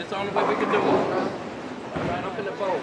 That's the only way we can do it. Right up in the bowl.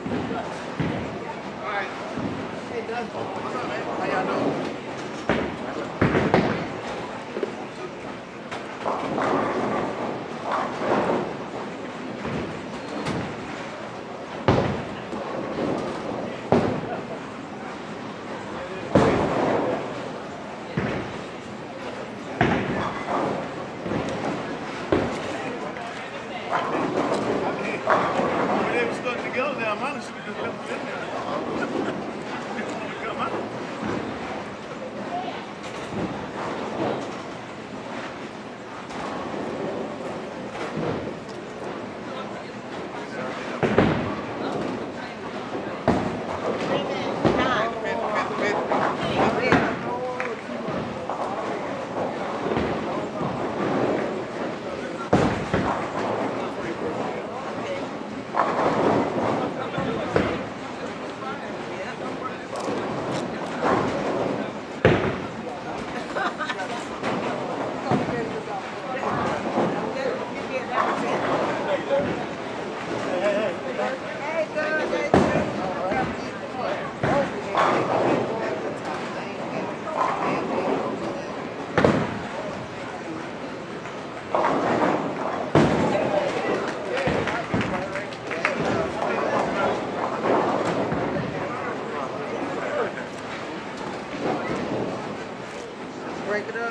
Break it up.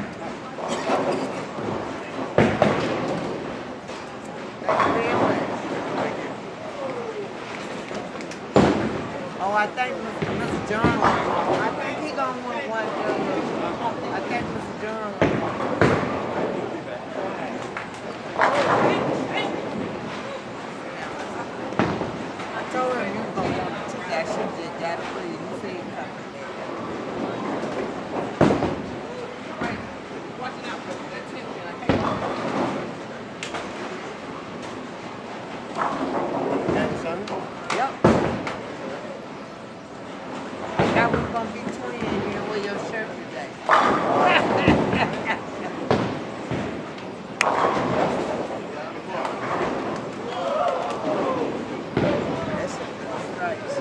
Oh, I think Mr. John, I think he gonna want one. I think Mr. John. I told him you gonna want to take that shit that got it for you. You see it coming. Yep. That was gonna be twin. You know, wear your shirt today. That's a good stripes.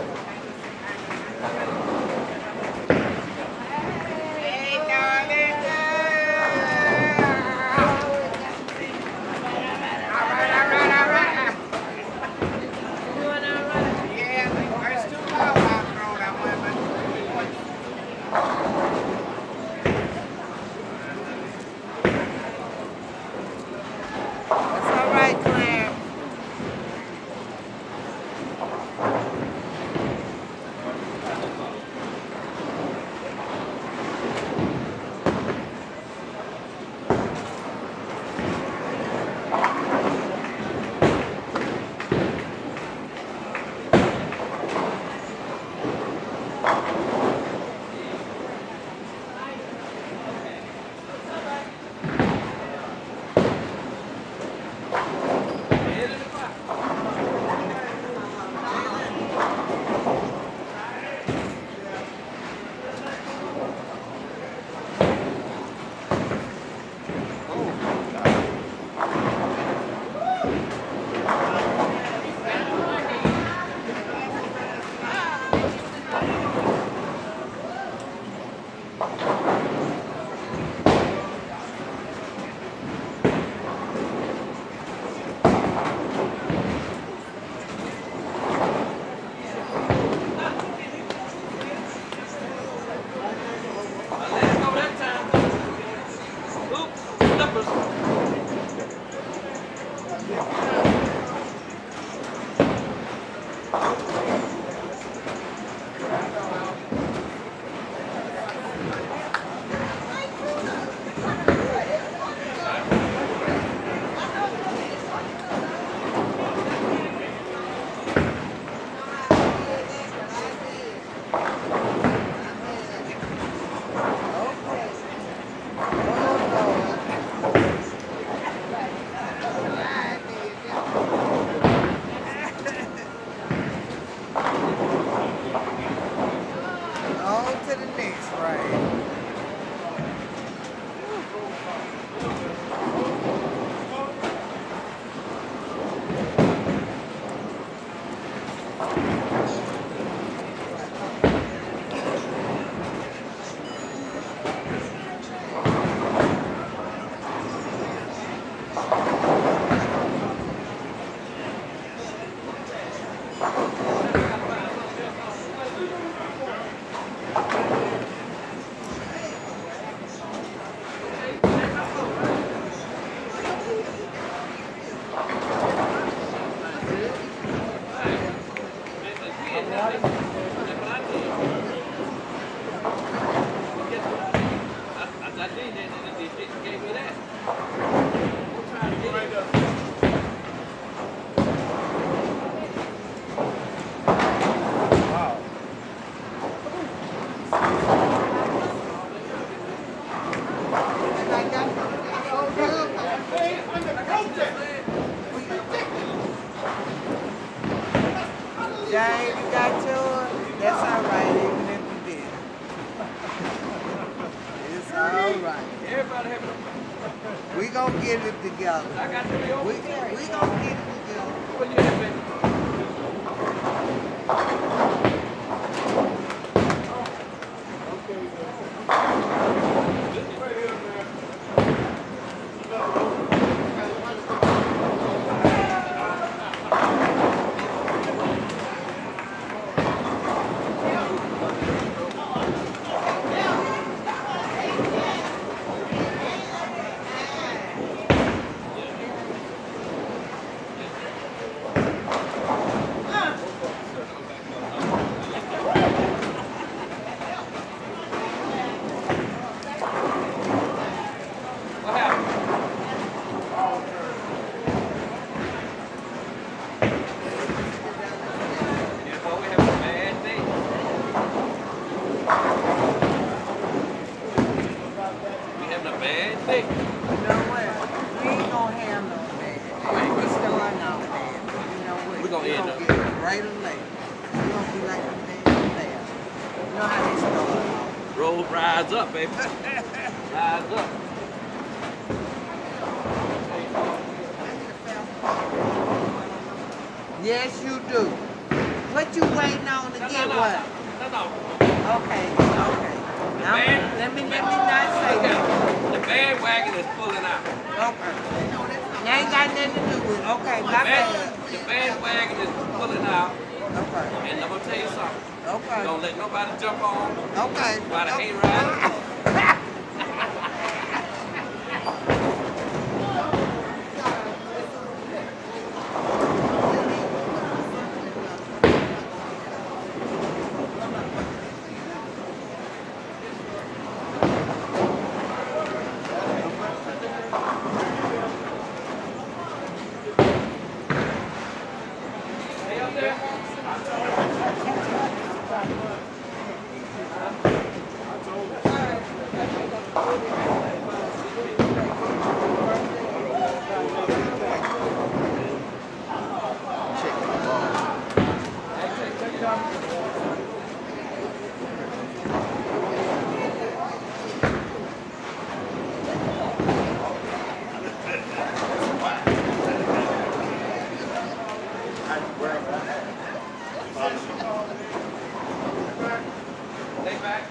Hey, darling. All right. Doing all right? Yeah, it's too loud out there on that women. James, you got yours? That's all right, even if you did. It's all right. Everybody have it. We gonna get it together. I got to be over. We gonna get it together. What you have, baby? What happened? Yeah, boy, we having a bad day. We having a bad day. You know what? We ain't gonna have no bad. We starting off bad. But you know what? We gonna end up. get it right or late. We gonna be like the man there. You know how they start off. Road rise up, baby. Rise up. Yes, you do. What you waiting on to get what? No. Okay. Now, let me not say that. The bandwagon is pulling out. Okay. That ain't got nothing to do with it. Okay, my bad. The bandwagon is pulling out. Okay. And I'm gonna tell you something. Okay. Don't let nobody jump on Okay. by the hayride. Stay up there. Lay back.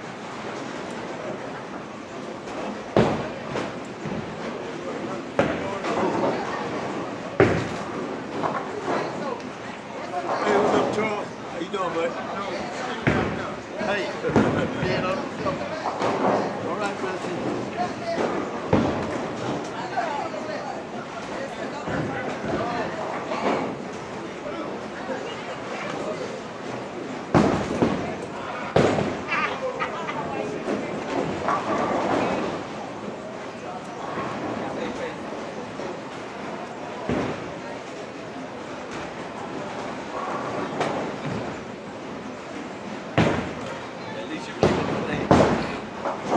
Hey, what's up, Charles? How you doing, bud? Hey. All right, President. At least you keep it clean.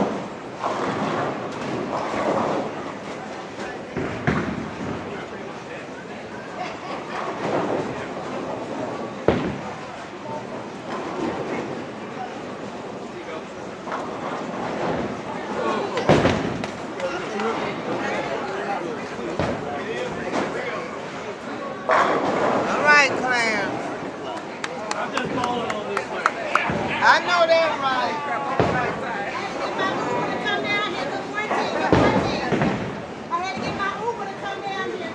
All right, Clarence. I'm just calling on this one. I know that right. Come down here, good morning. I had to get my Uber to come down here.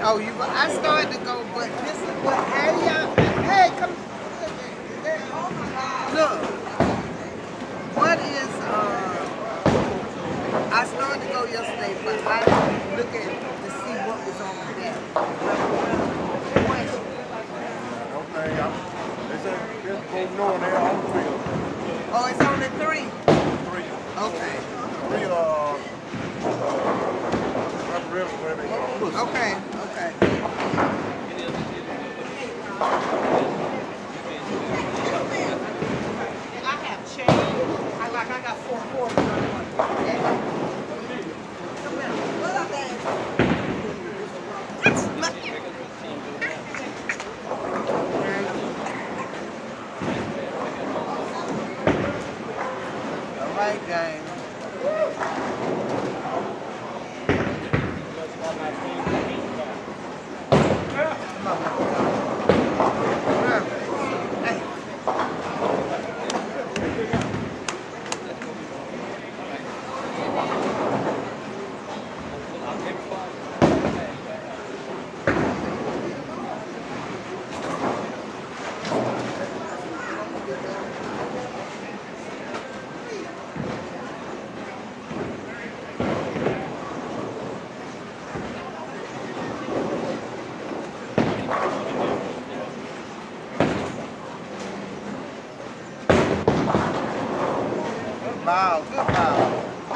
Oh, I started to go, but this is what, hey, y'all, hey, come, look, what is, I started to go yesterday, but I didn't look at to see what was on the back. Okay, they said there's both knowing they're all three of them. Oh, it's only 3? Three. Okay. Three, referendum, whatever they call it. Okay, okay. I have change. I got 4 quarters on one. What up, man? All right, gang. Wow, good wow.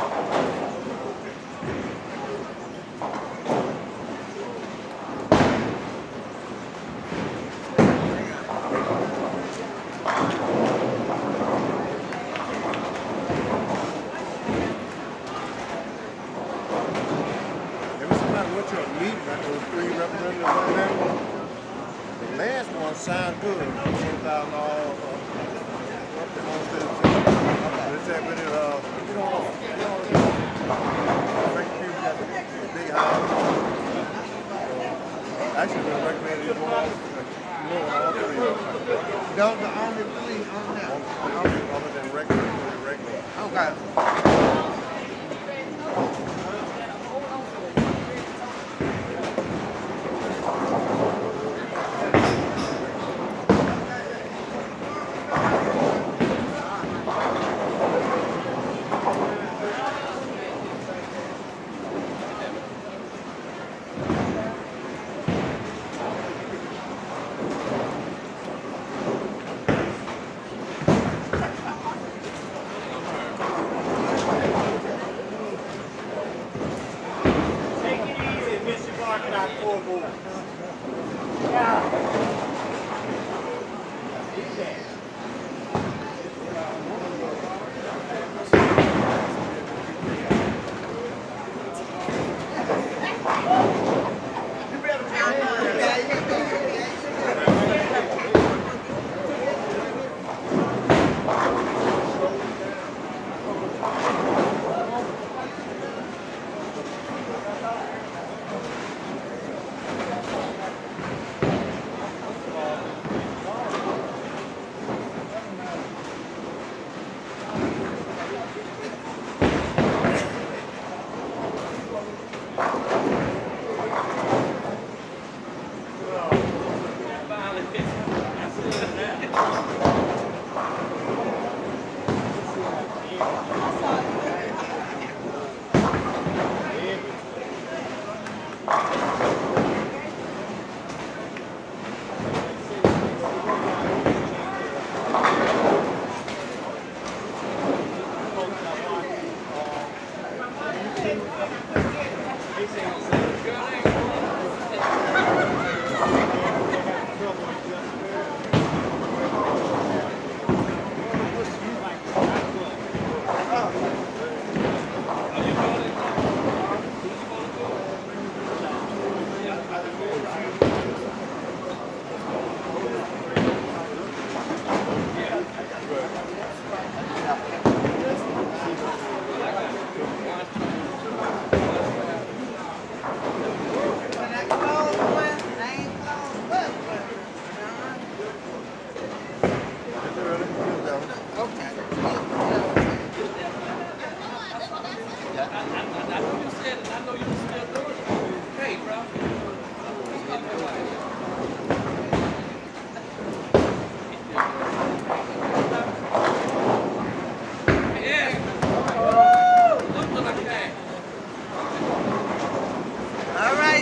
Went to a meeting after those 3 referendums right now. The last one sounded good. $10,000 they said, but you don't think people got the big house. Actually, they recommend you go all 3 of them. Those are only 3 on there. Other than regular. Okay.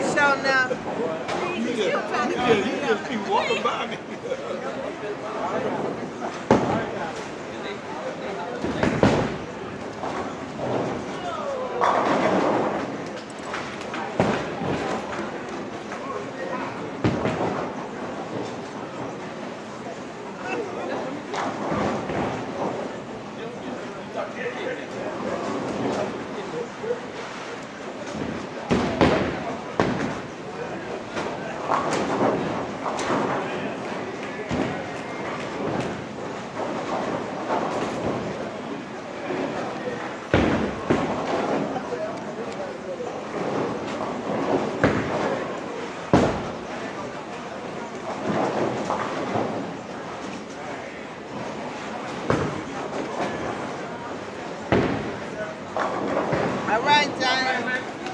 ain't showing now. You just keep walking by me. All right, Johnny.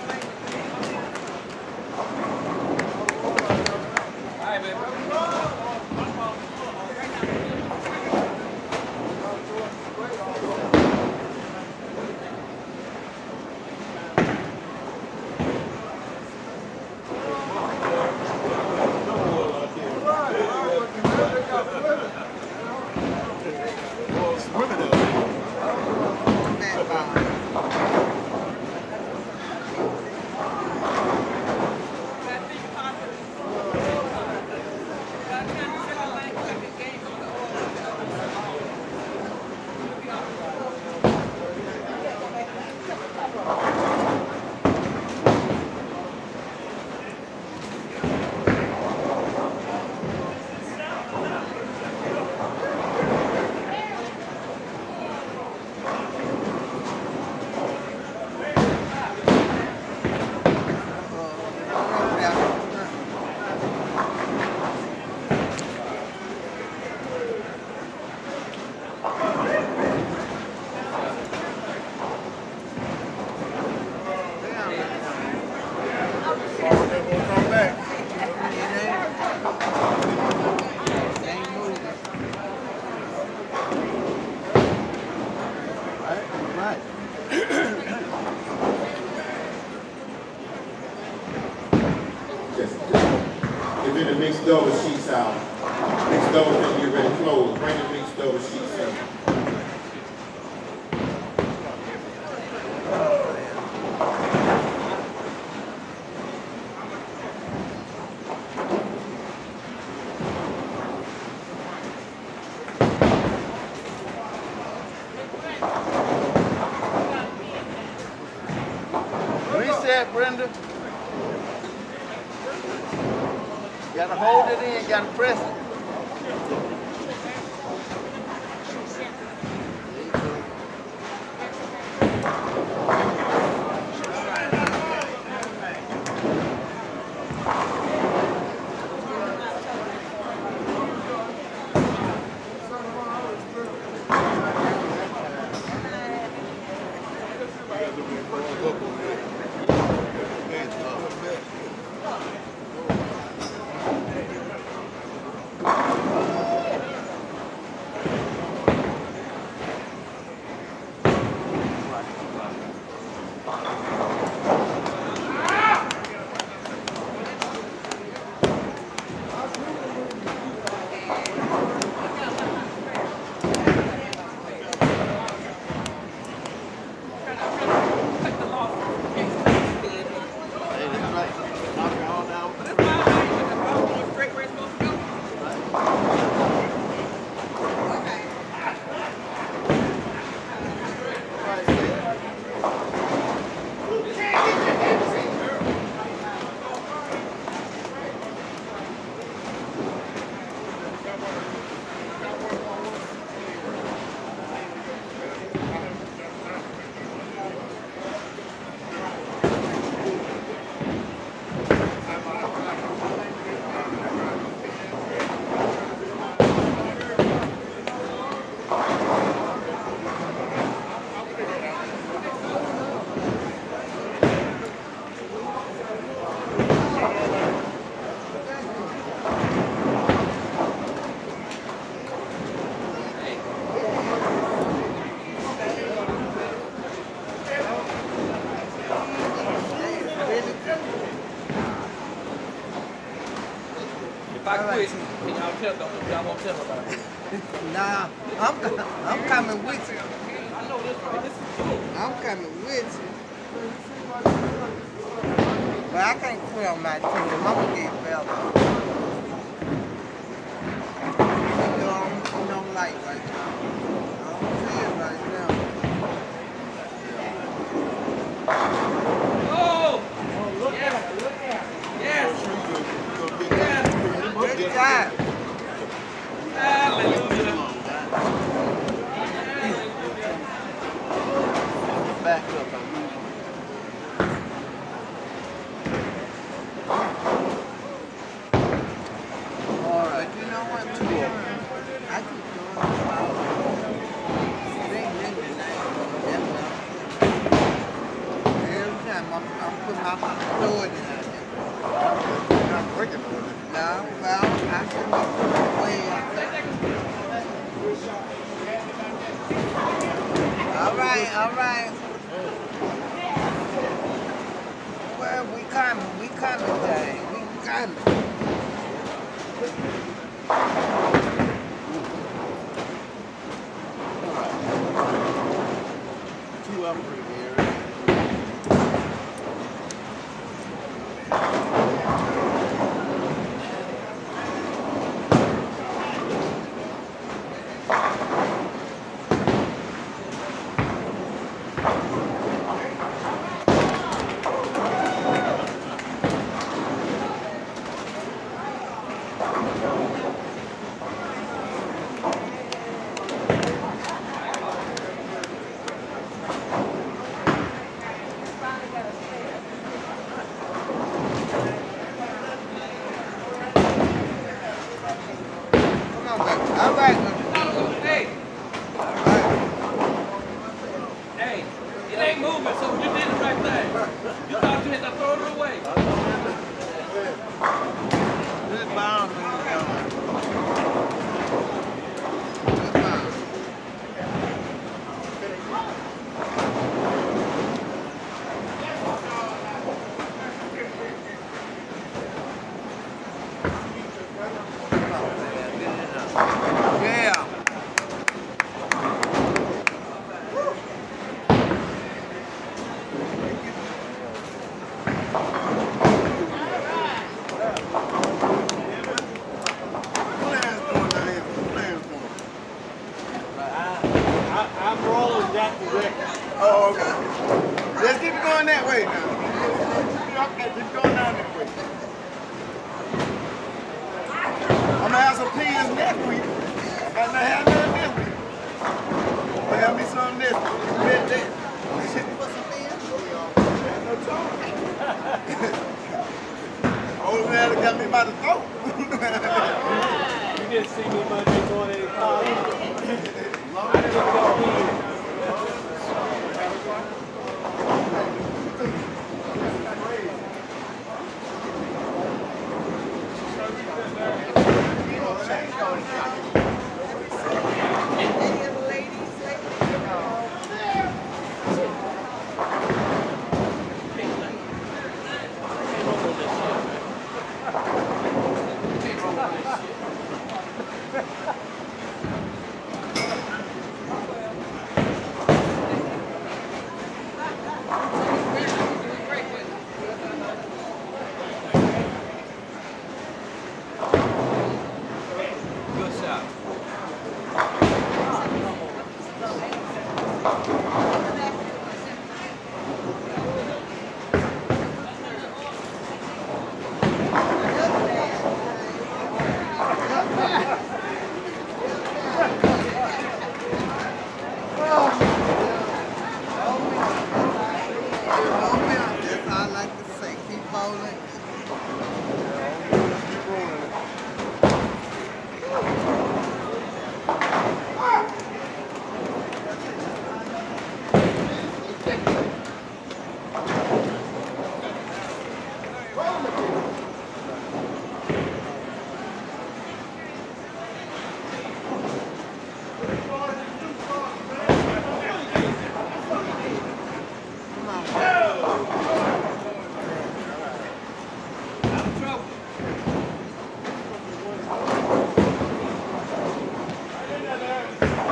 If in the mixed double sheets out, mixed double can get ready to close. Bring the mixed double sheets in. Reset, Brenda. You gotta hold it in, you gotta press it. I quit, can y'all tell them? Y'all won't tell about it. Nah, I'm coming with you. I know this right. This is cool. I'm coming with you. But I can't quit on my team. I'm gonna get better. You don't like right now. I don't see it right now. Oh! Look at it. Yes. Yes. Good job. Hallelujah. Back up. All right. You know what? I keep doing this. It ain't been tonight. Every time I'm putting my sword in there. Not breaking on it. No, well, I shouldn't be putting it way up there. All right, all right. Well, we coming, Jay. We coming. Two up pretty here. All right. Hey, hey, it ain't moving, so you did the right thing. You thought you had to throw it away. Good bound. Yeah. I'm rolling that direction. Oh, okay. Let's keep it going that way now. Okay, keep going down that way. I'm gonna have some peas next week. I'm gonna have none this week. I'm gonna have me some this week. Bet that. Ain't no choice. Old man that got me by the throat. You didn't see me Monday morning in college. I took that weed. Good shot. That's all I like to say. Keep bowling. Keep rolling. Come on. Out of trouble.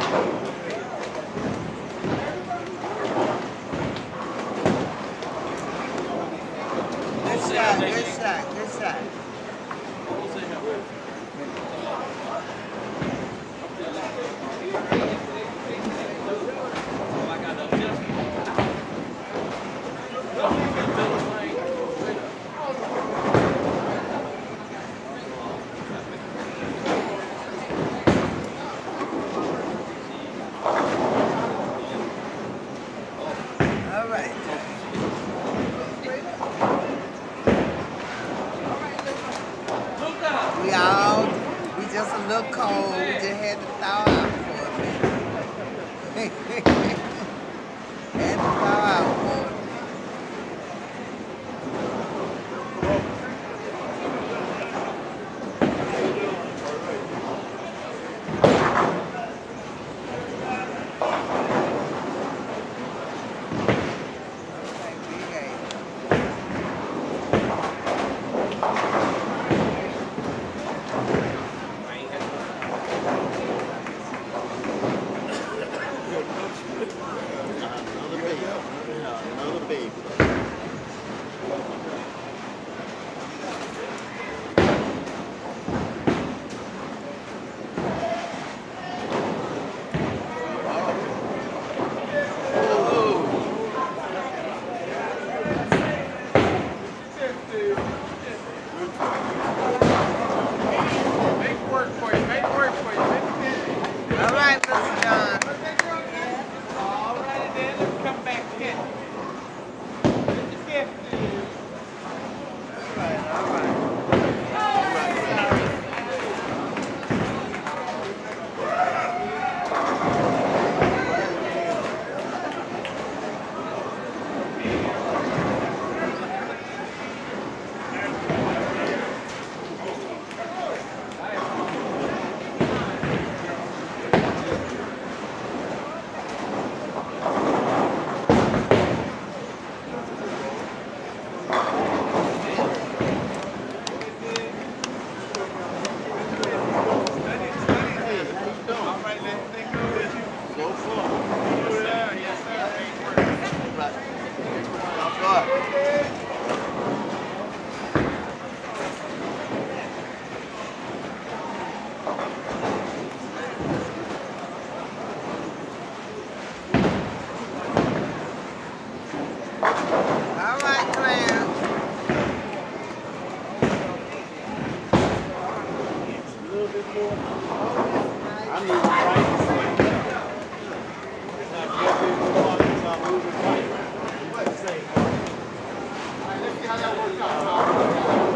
Good shot, good shot, good shot. All right. We just a little cold. We just had to thaw out for a minute. Had to thaw out for a minute. Another baby. All right, Mr. John. All righty then, let's come back in. All right. All right, Claire. A little bit more. I need right. It's not just in the water, it's not moving right. Let's see. All right, let's see how that works out.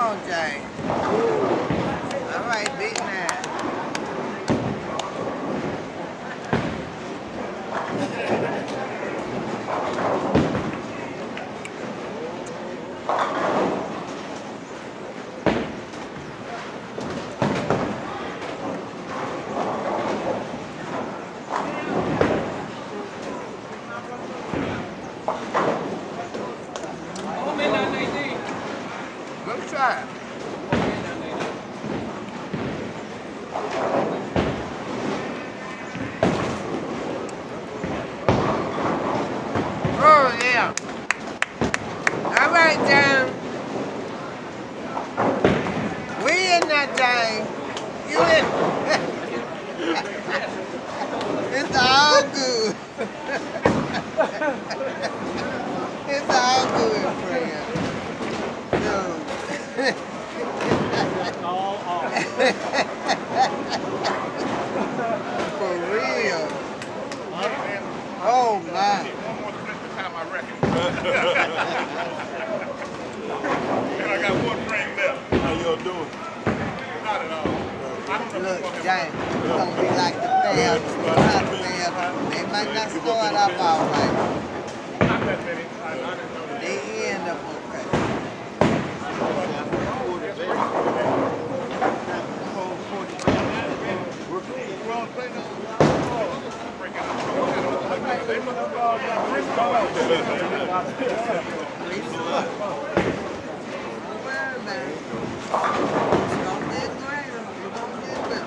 on, Jay. All right, big man. Home in that Nadine. Good try. Oh, yeah. All right, John. We in that thing. You in. It's all good. It's all good, friend. Dude. All off. For real. Oh, my. And I got one drink left. How y'all doing? Not at all. Look, James, it's gonna be like the past. They might not start off all right. Not that many. I didn't know that. They end up okay. Well, play no. Don't worry, man. It's gonna get greater. It's gonna get better.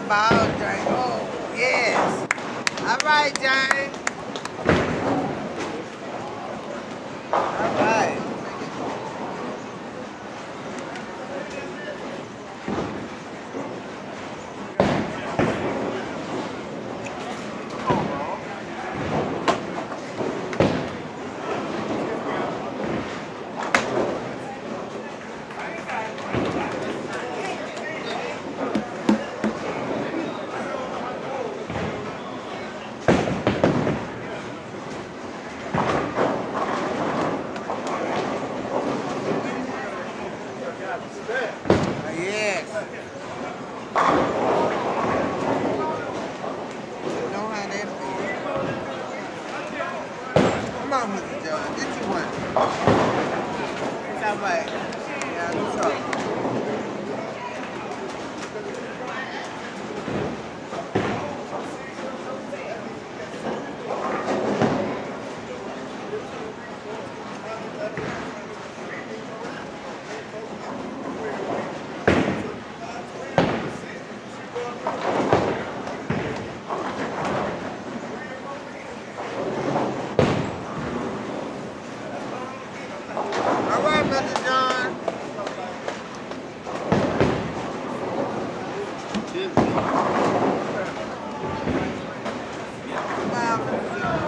ball, James. Oh, yes. All right, James. All right. Yes. You know how that feels. Come on, Mr. John. Get you one. It's all right. Yeah, it's all right. All right, Mr. John. Come on, Mr. John.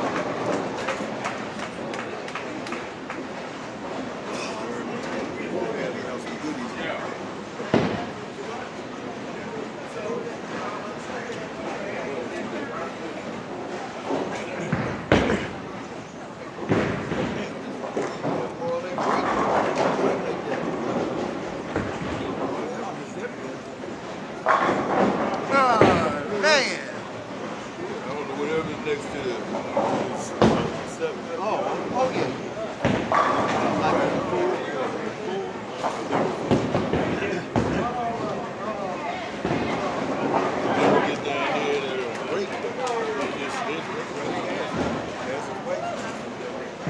Oh, man. I don't know whatever's next to it. Oh, okay. Get down here and break it. It just hit That's the way.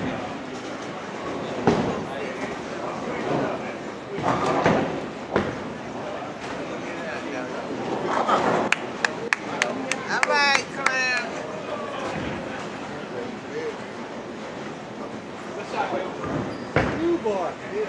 All right, Clem. Blue bar.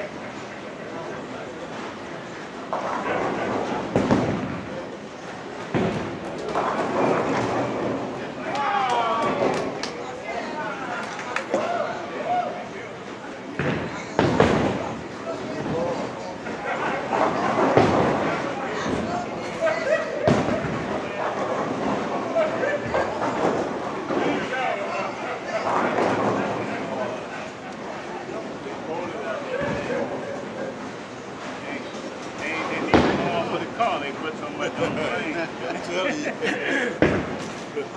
For the car, they put so much on the plane. I'm telling you.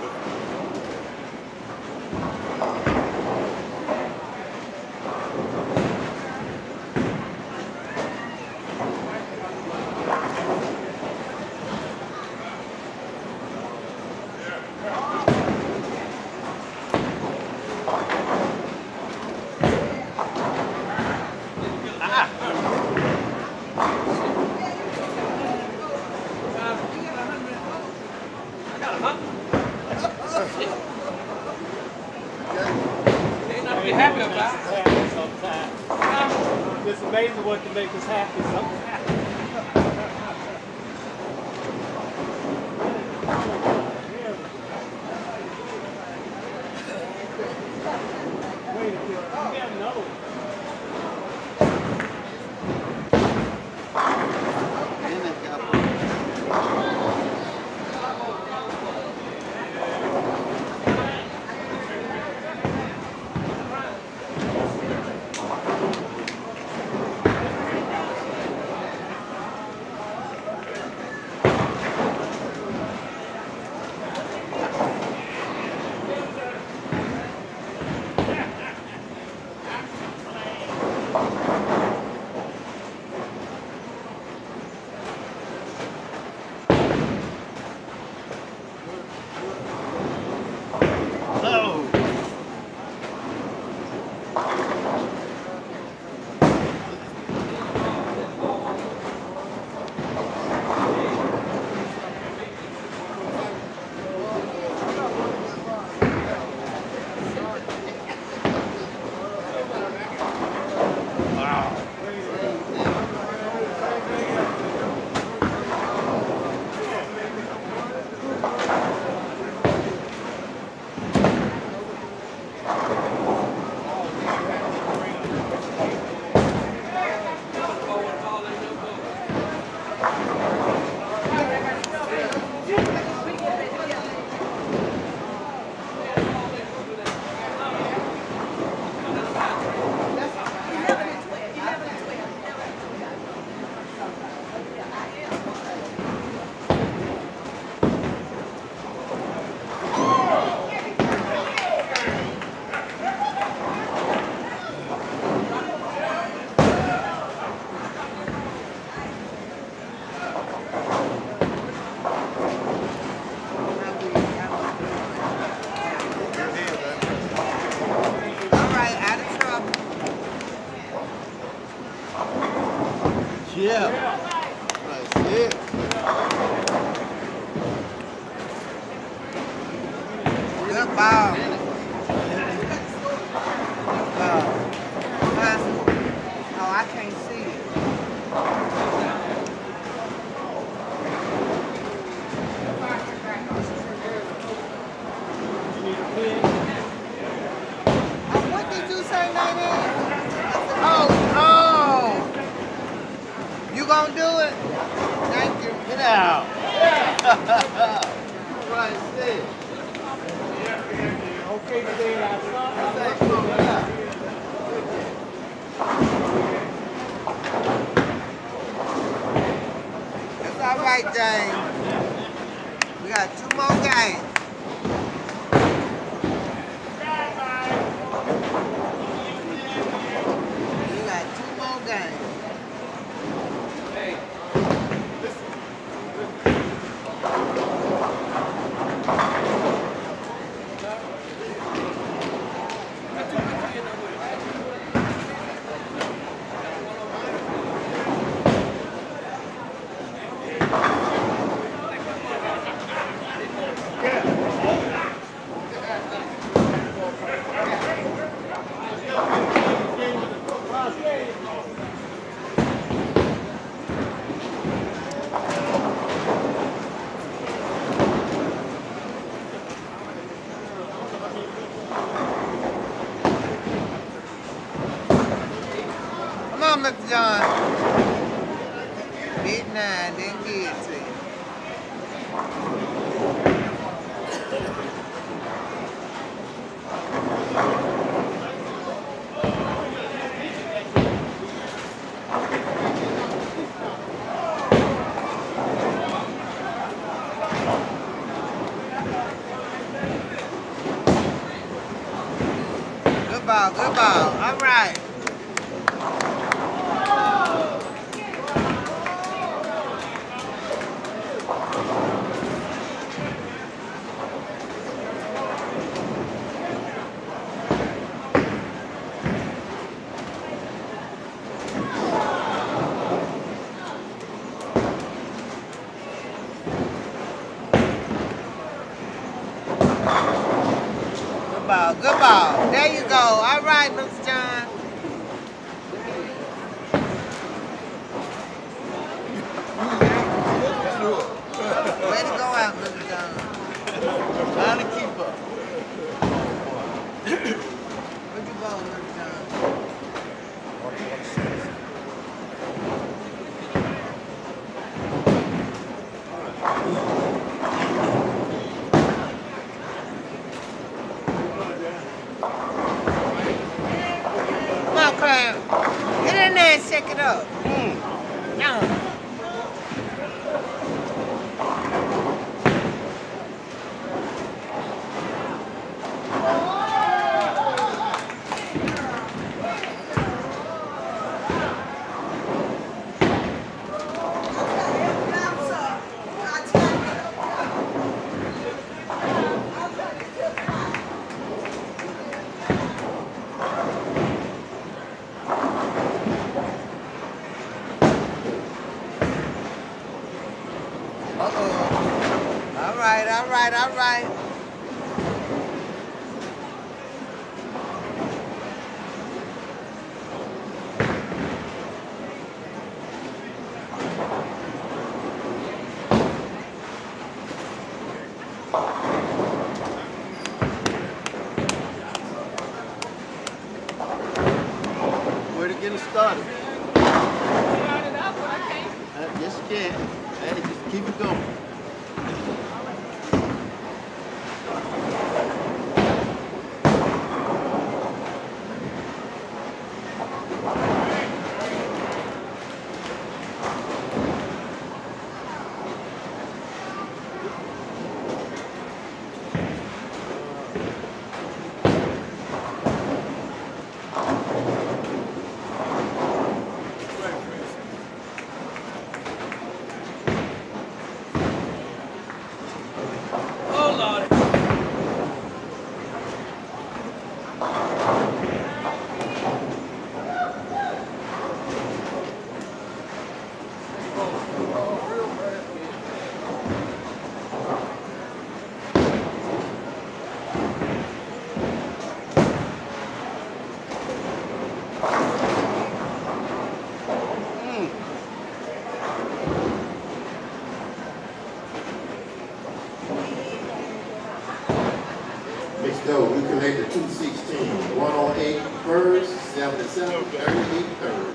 Ain't nothing to be happy about. Sometimes. It's amazing what can make us happy sometimes. Wait a minute. You got another one. Yeah. That's it. Good ball. Oh, I can't see it. Oh, what did you say, Nene? Oh. You gonna do it? Thank you. Get out. Right, sit. Okay, today I start. That's all right, James. We got 2 more games. We got 2 more games. Hey, Come on, Mr. John. Big 9, didn't get it to you. Good ball, good ball. All right. Good ball, good ball. There you go. All right, Mr. John. Way to go out, Mr. John. Trying to keep up. Where'd you go, Mr. John? Come on, Clam. Get in there and shake it up. Yeah. Uh-oh. All right, all right, all right. Where to get it started? Started up, but I can't. Yes, you can. Hey, just keep it going. 27th, 30th, 3rd.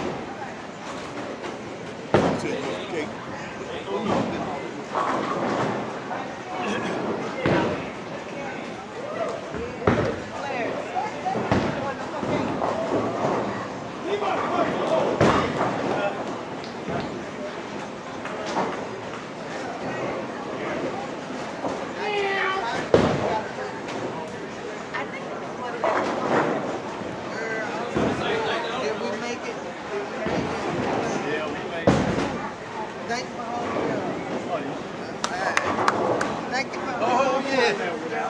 Did we make it? Yeah, we made it. Thank you for holding me up. Thank you for Oh, holding me up.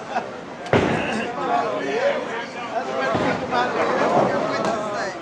That's what I'm thinking about it. That's what I'm saying.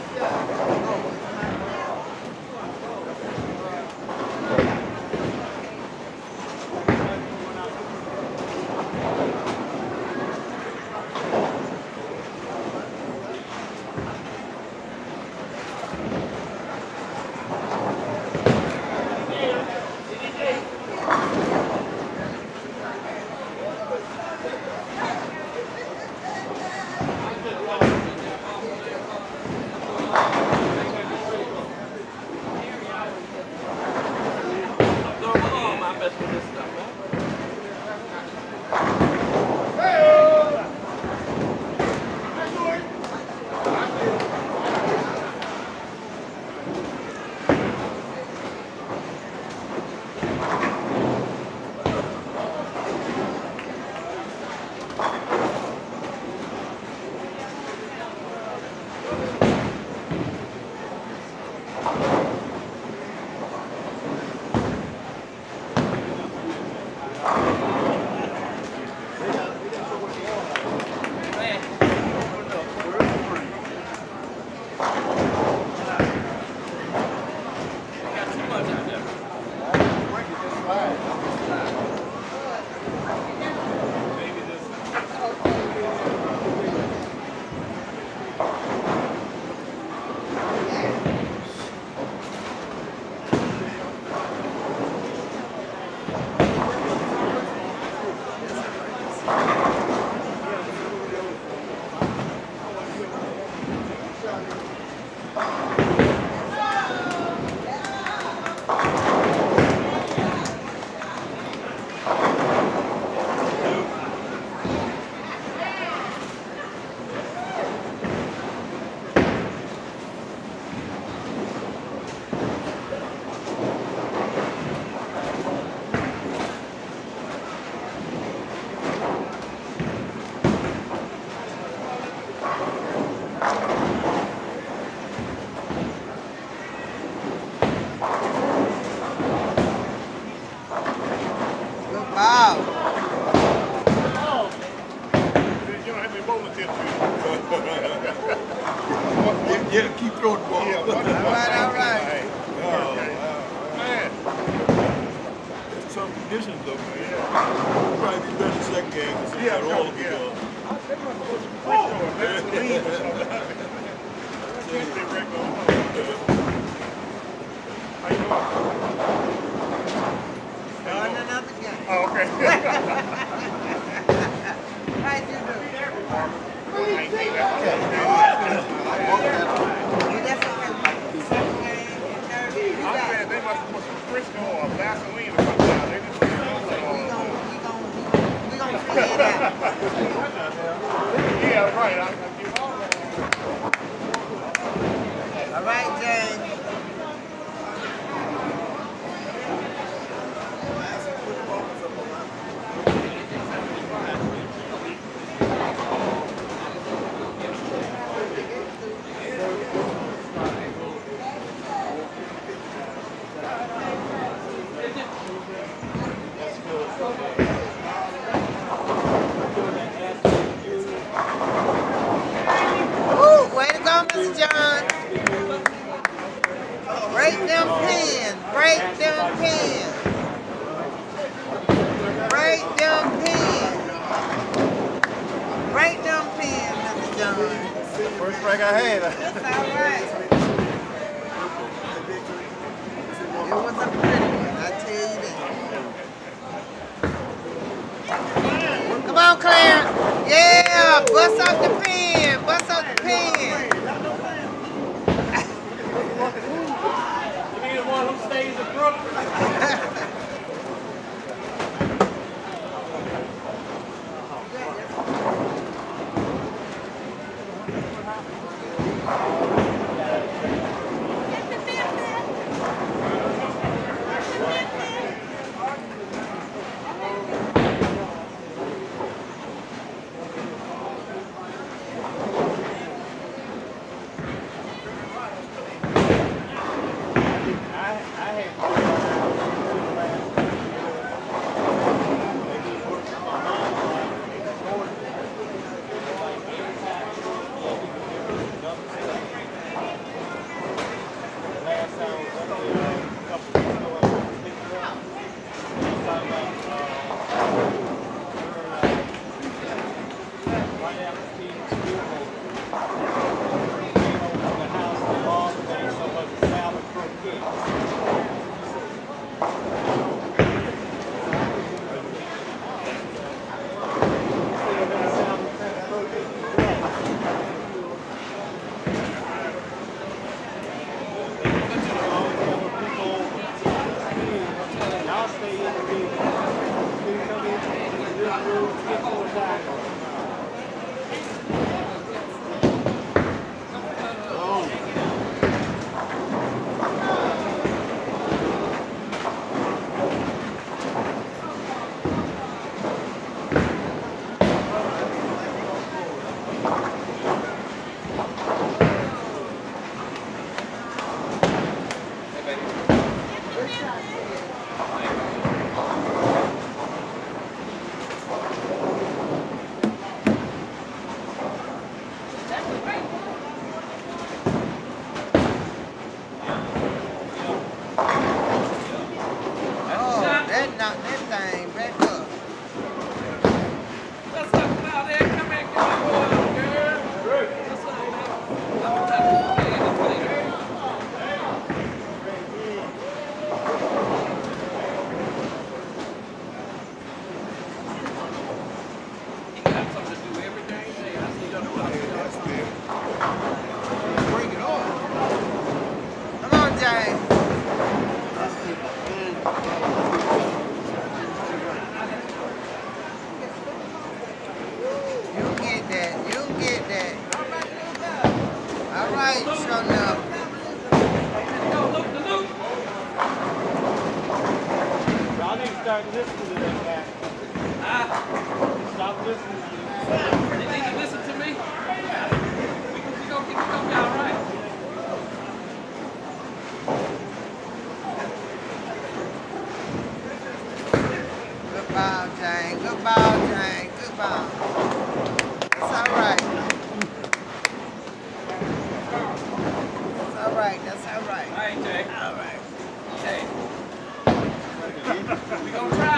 Wow. You don't have any bowling tips. Yeah, keep throwing the ball. Yeah, All right. Man. There's some conditions though, man. Probably be better the second game. Yeah, all of yeah. it. How you doing? On another game. Oh, okay. How you doing? I ain't seen that. That's okay. Second game, third game. You I got said it. they must have put some Frisco or Vaseline or something down. They just put it on We gonna figure it out. Yeah, right. I give all that. All right, James. Ooh, way to go, Mr. John. Break them pins. Break them pins. Break them pins. Break them pins, Mr. John. First break I had. That's all right. It was a pretty one, I tell you that. Come on, Claire. Yeah, bust out the pin. Bust out the pin. had to do it last year. They did work for my mom, like, recorded it. Like, every time you do it, you can double step. The last time I was up there, a couple of weeks ago, I went to pick her up. He was talking about, right after Steve's school over. Came over to the house and all the day, so much salad croquettes. Y'all stay in the building. You come in this room, get more time. Start listening to that guy. Stop listening to him. They need to listen to me. We're going to be all right. Good ball, Jane. Good ball, Jane. Good ball. That's all right. That's all right. That's all right. All right, Jay. All right. Hey. We gonna try.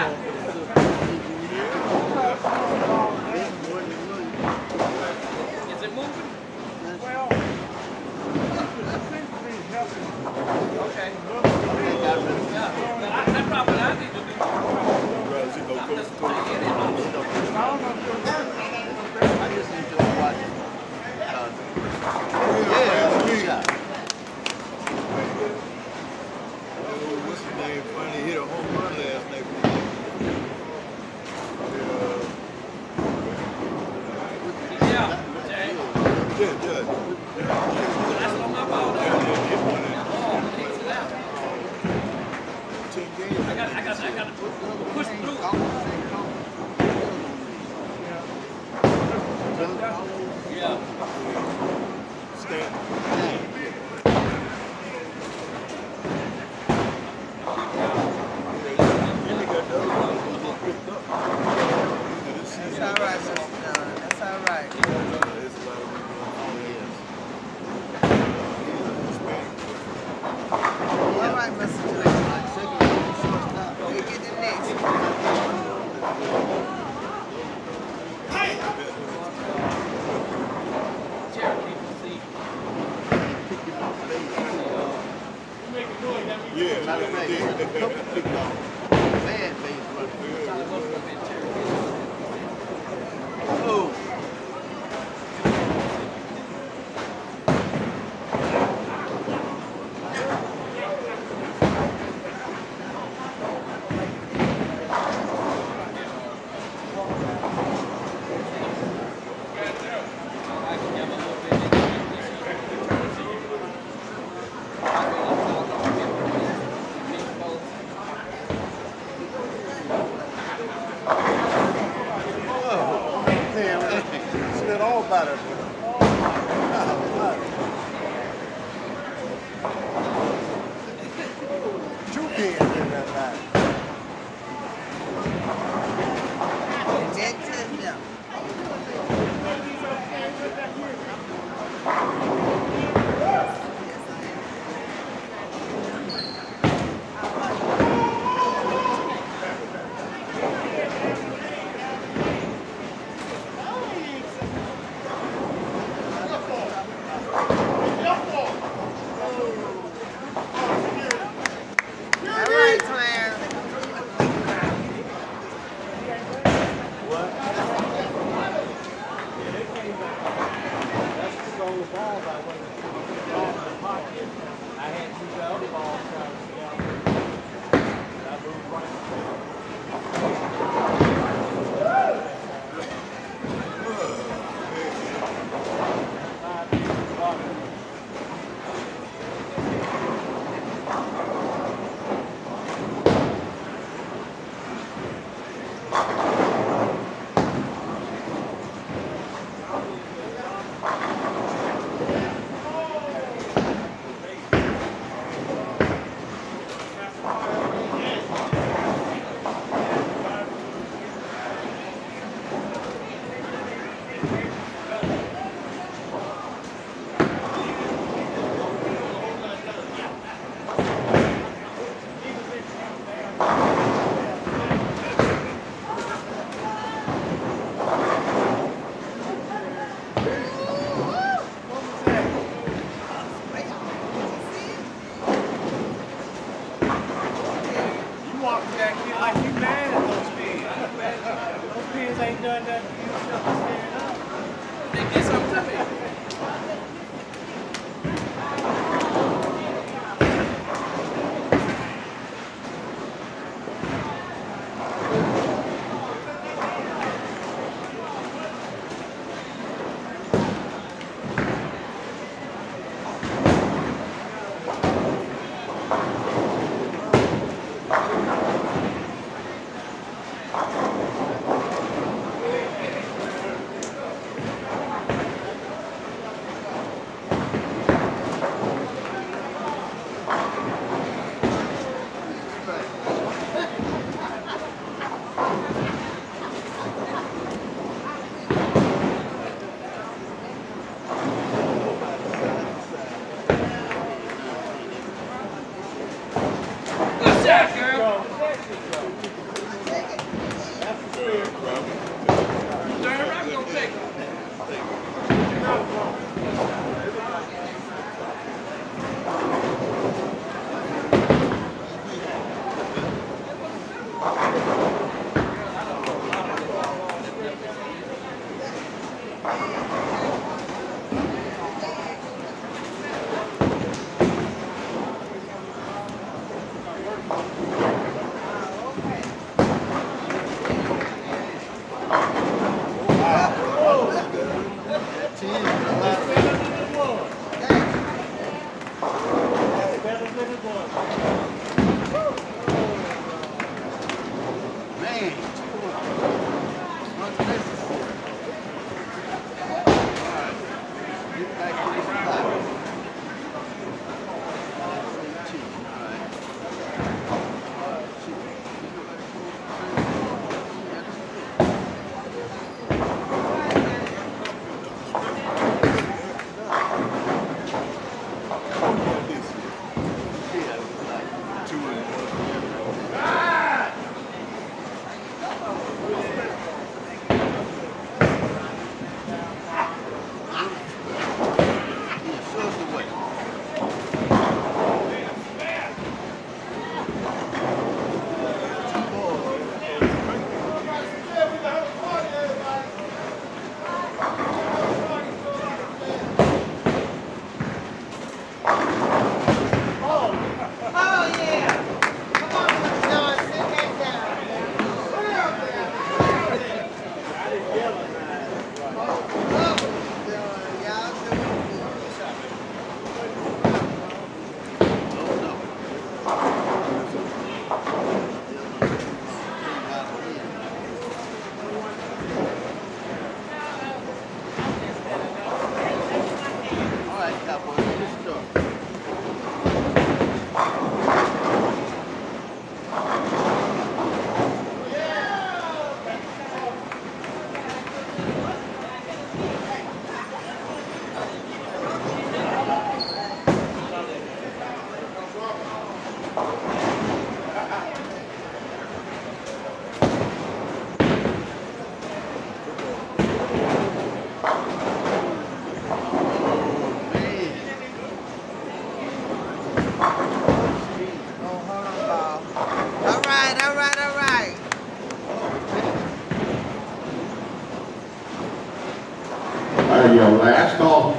Is it moving? Well, Okay. Yeah. That's probably what I need to do. I'm just putting it in. I just enjoy watching. What's his name? Finally hit a home run last night. Yeah, Jay. That's on my ball. Oh, takes it out. I got to push through. Yeah. That's all right, Mr. John. That's all right. All right, Mr. John. You get the next one. Okay.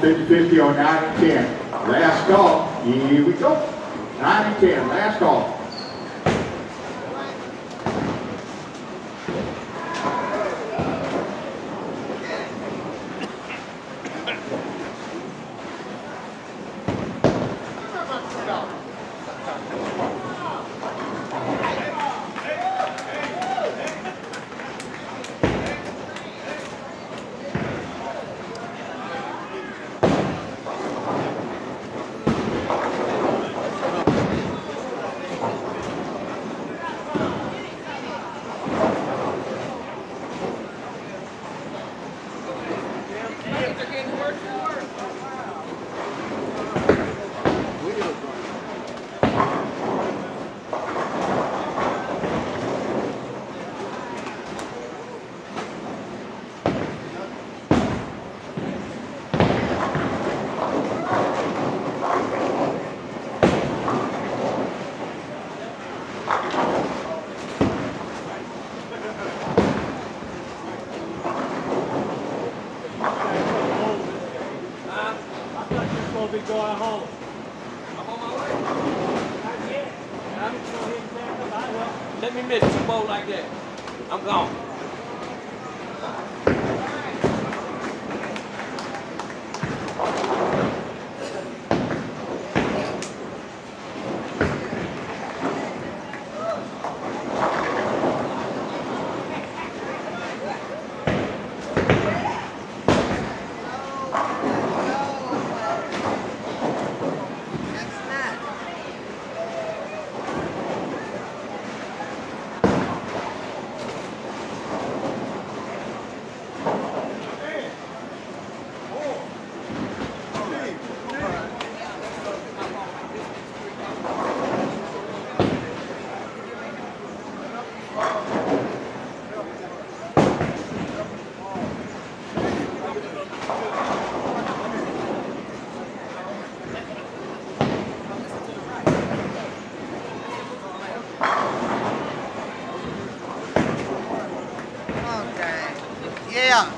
50-50 on 9 and 10. Last call. Here we go. 9 and 10. Last call. Going home. I'm on my way. Not yet. I'm just going to hit and I will. Let me miss two more like that. I'm gone. Yeah.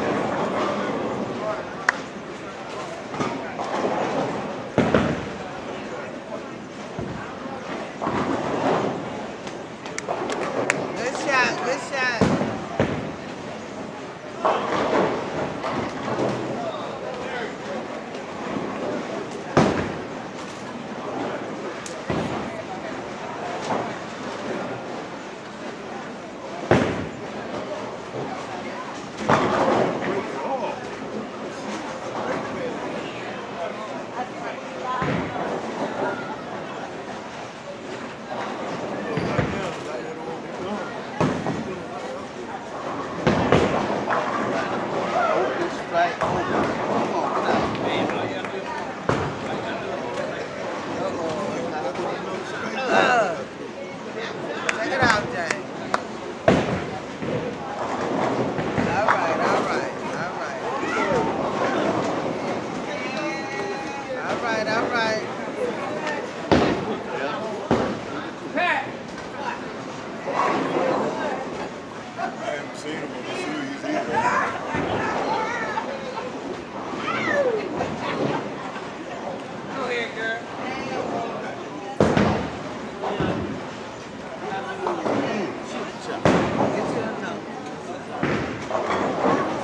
Good shot, good shot.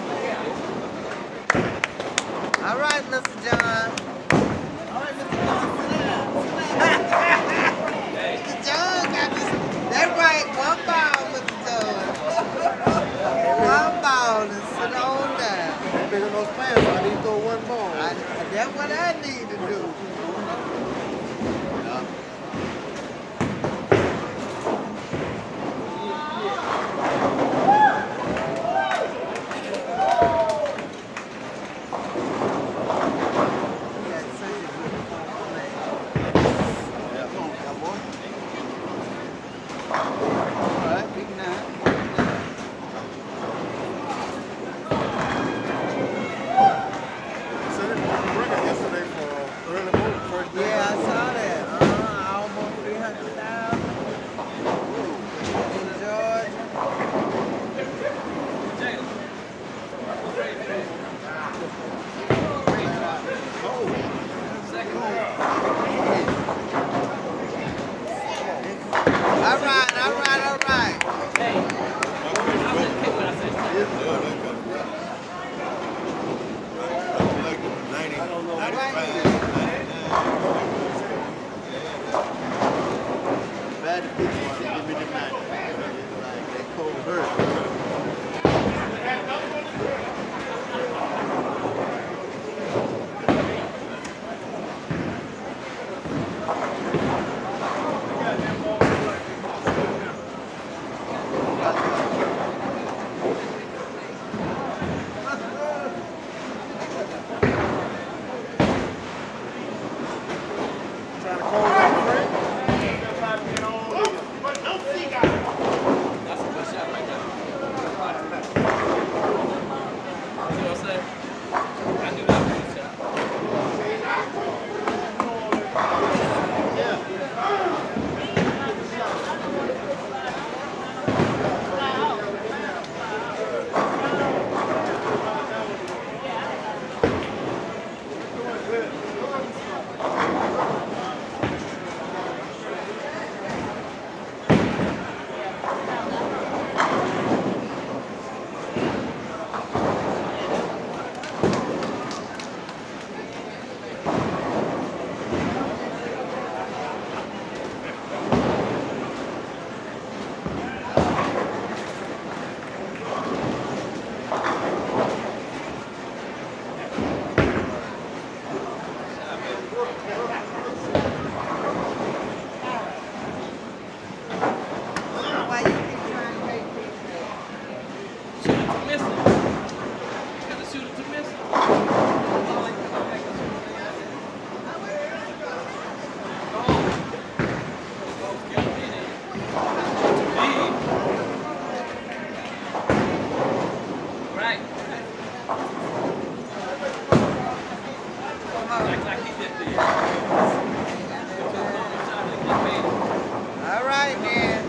All right, Mr. John. All right, Mr. John. All right, all right, all right. Hey, I was just what I said. Like 90, 95, 99. Bad to people want to give me the 90. Like that cold hurt. That's a good shot right there. You know what I'm saying? I knew that was a good shot. Why you keep trying to make me Shooter to missing. Got the shooter to missing. Right. Like he did the All right, man.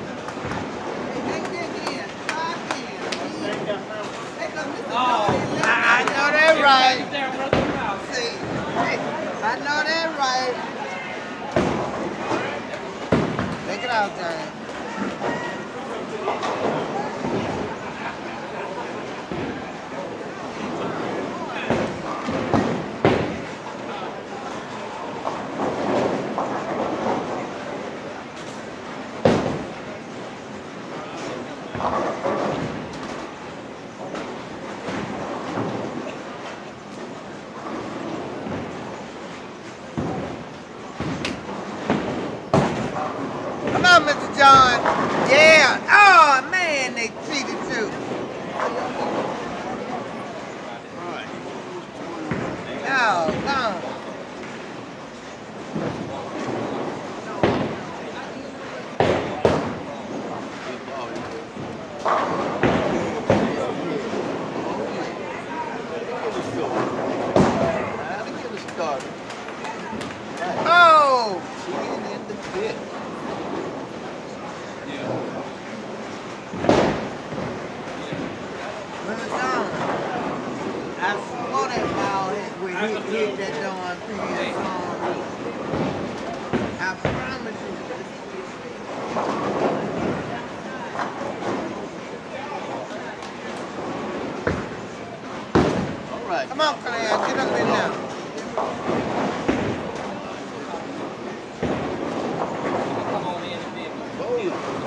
I know that right. See, I know that right. Take it out, James. Come on, Mr. John. Yeah. Oh, man, they cheated too. No, no. Oh! Mr. John, I swore that ball when he hit that darn previous song. I promise you. All right. Come on, Claire, get up in now. Come on in and be able to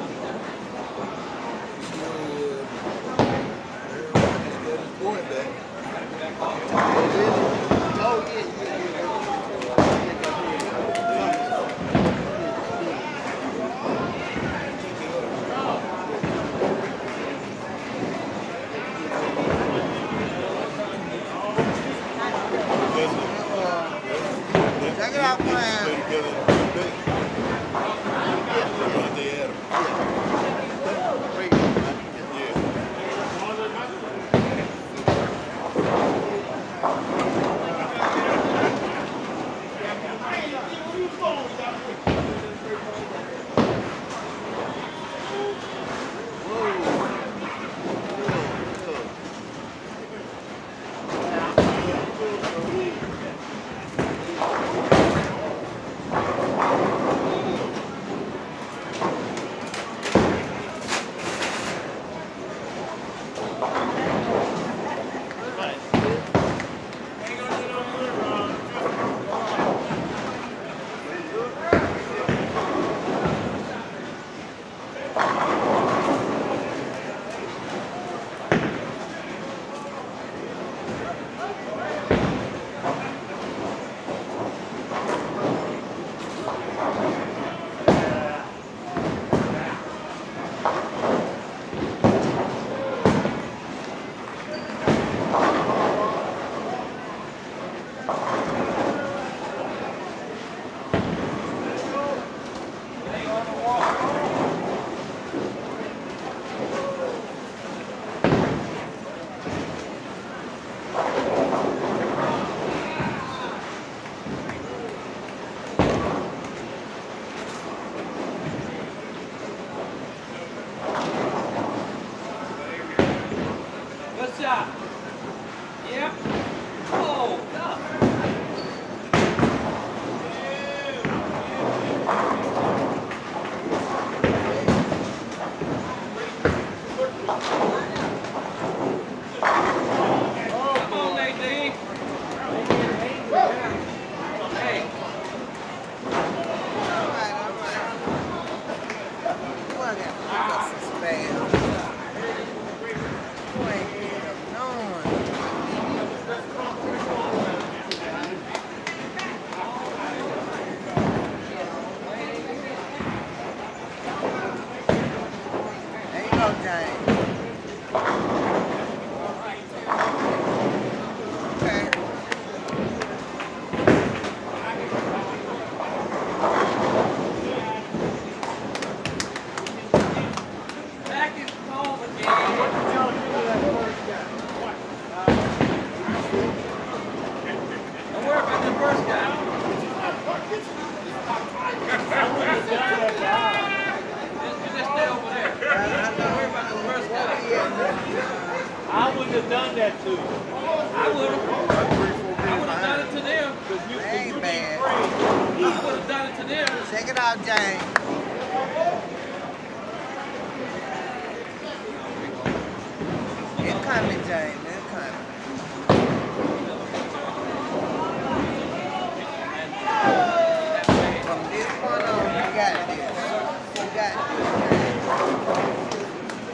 Check it out, Claire. Good shot. Yep. Oh, no. Come on, Nadine. Hey. All right. Boy, I got to pick up some spam. Boy, ain't getting up none. There you go, James. Okay. Back is home again. Don't worry about the first guy. You just stay over there. Don't worry about the first guy. I wouldn't have done that to you. I would have done it to them. Because you Ain't be bad. afraid. I would have done it to them. Check it out, James. It's coming, James. It's coming. From this point on, you got this. You got this, James.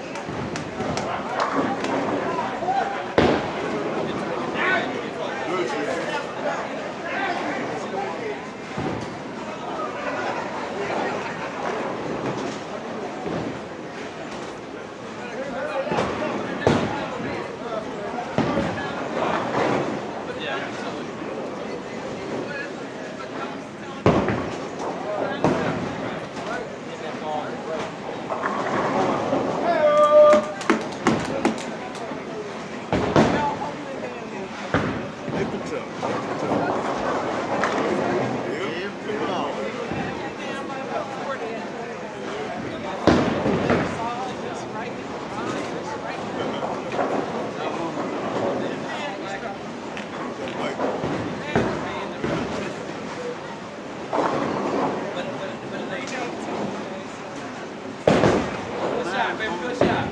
Good shot, baby. Good shot.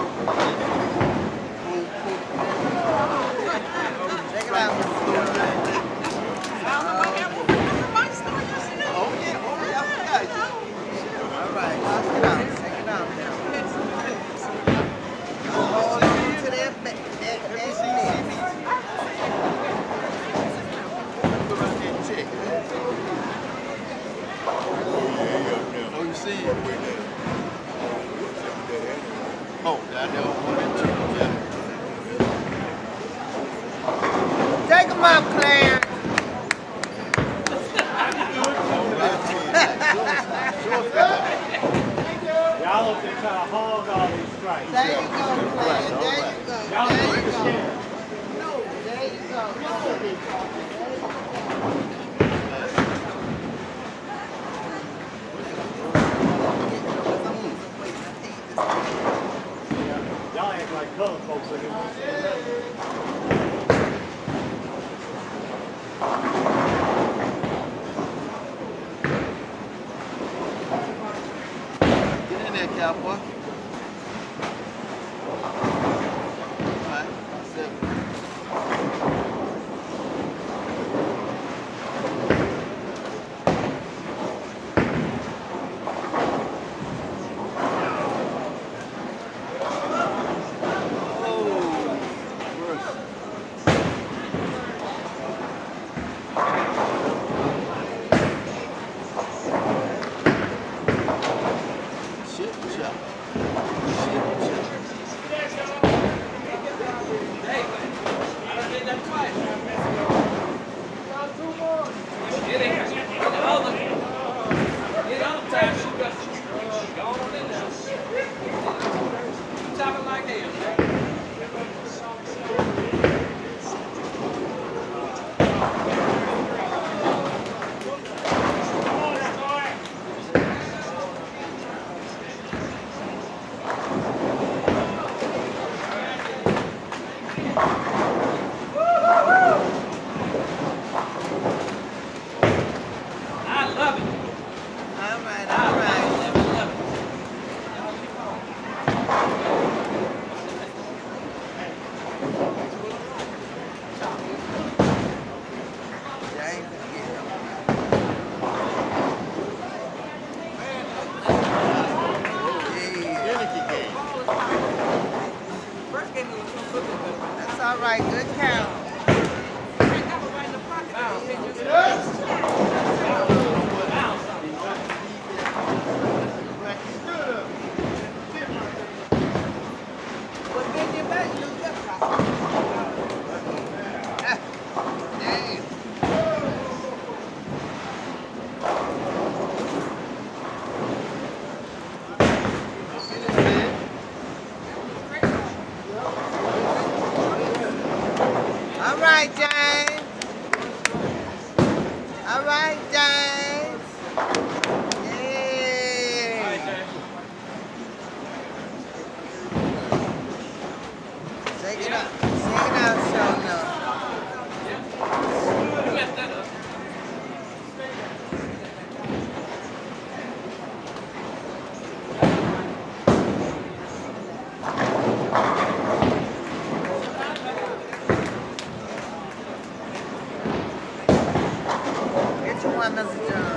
Check it out, Mr. All right, check it out. Check it out now. Hold on to that neck. Oh, you see it? Oh, I know. 1 and 2. Take him up, Clarence. Y'all up there trying to hog all these strikes. There you go, Clarence. There you go. Y'all There don't you go. understand. There you go. Y'all act like colored folks. Like Get in there, cowboy. All right, 7. Shit, shot. All right, good count. All right, James. All right, James. Yay. Shake it up. Shake it out, show enough. Get you one, Mr. John.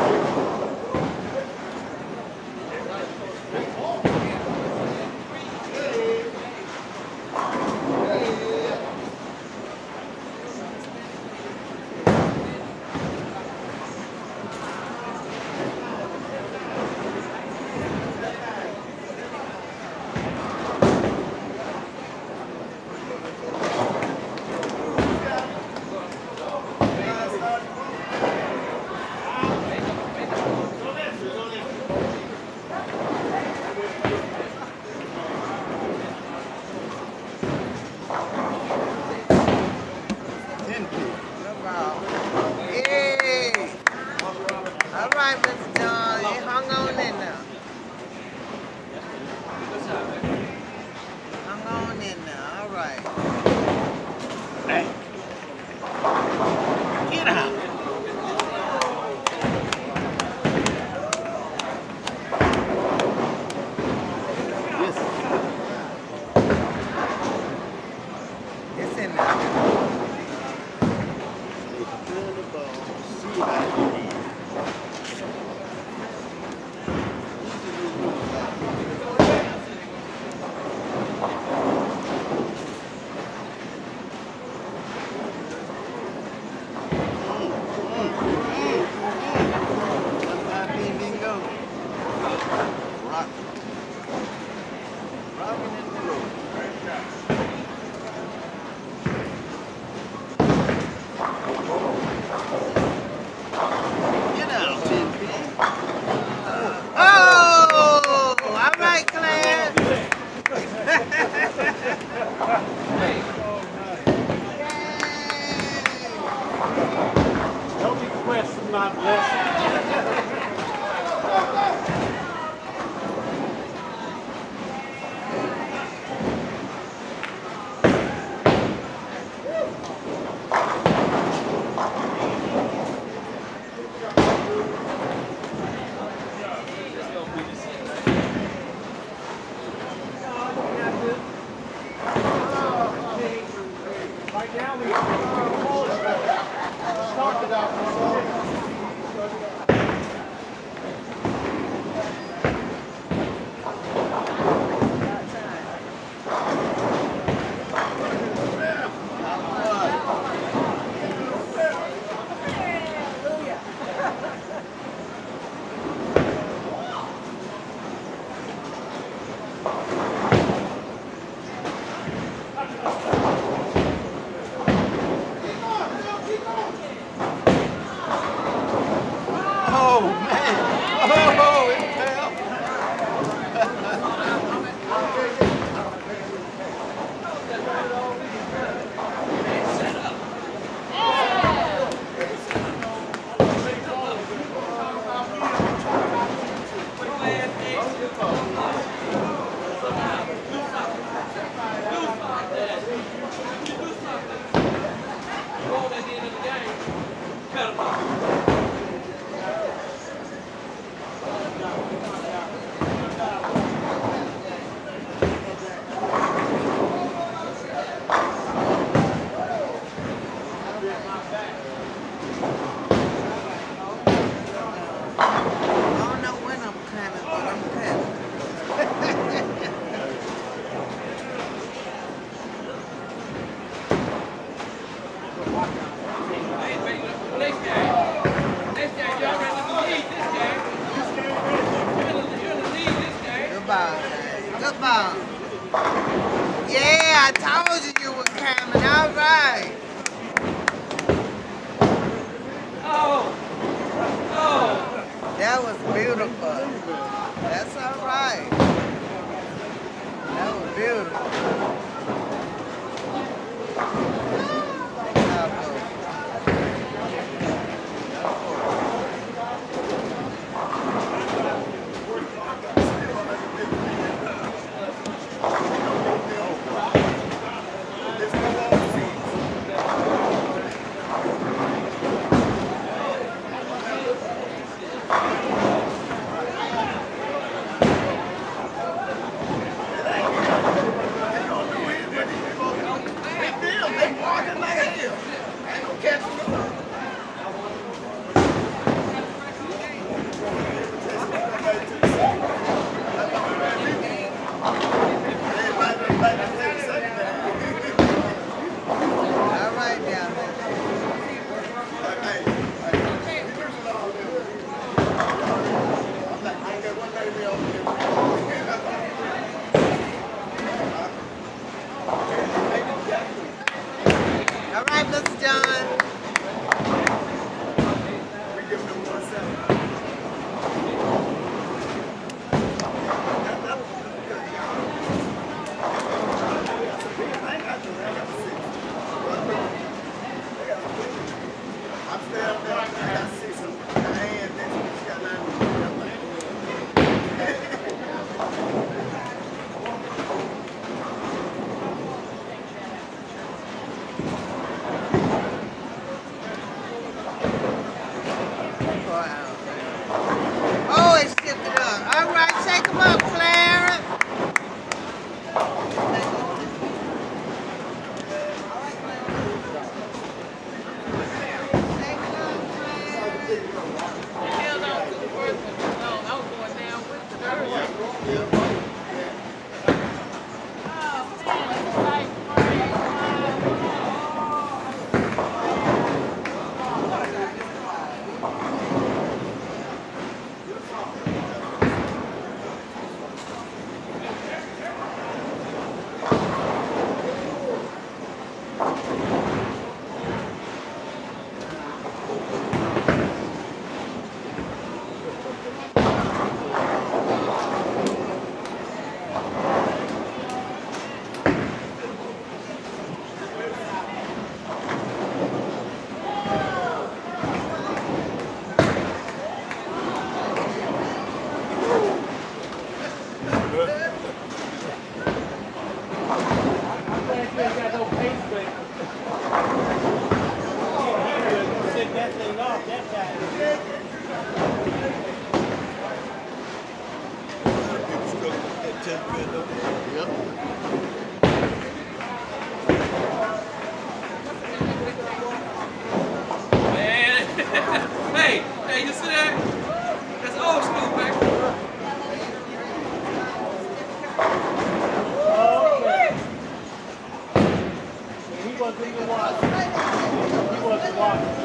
Yay! All right, Mr. John, you hung on in there. Hung on in there, all right. Hey. Get out. It's in there. Oh, all right, Claire. Don't request my blessing. Right now we talked about Oh, man. Oh, it fell. about? Yeah, I told you you were coming. All right. That was beautiful. That's all right. That was beautiful. Hey, you see that? That's old school, man. He wasn't even watching. He wasn't watching.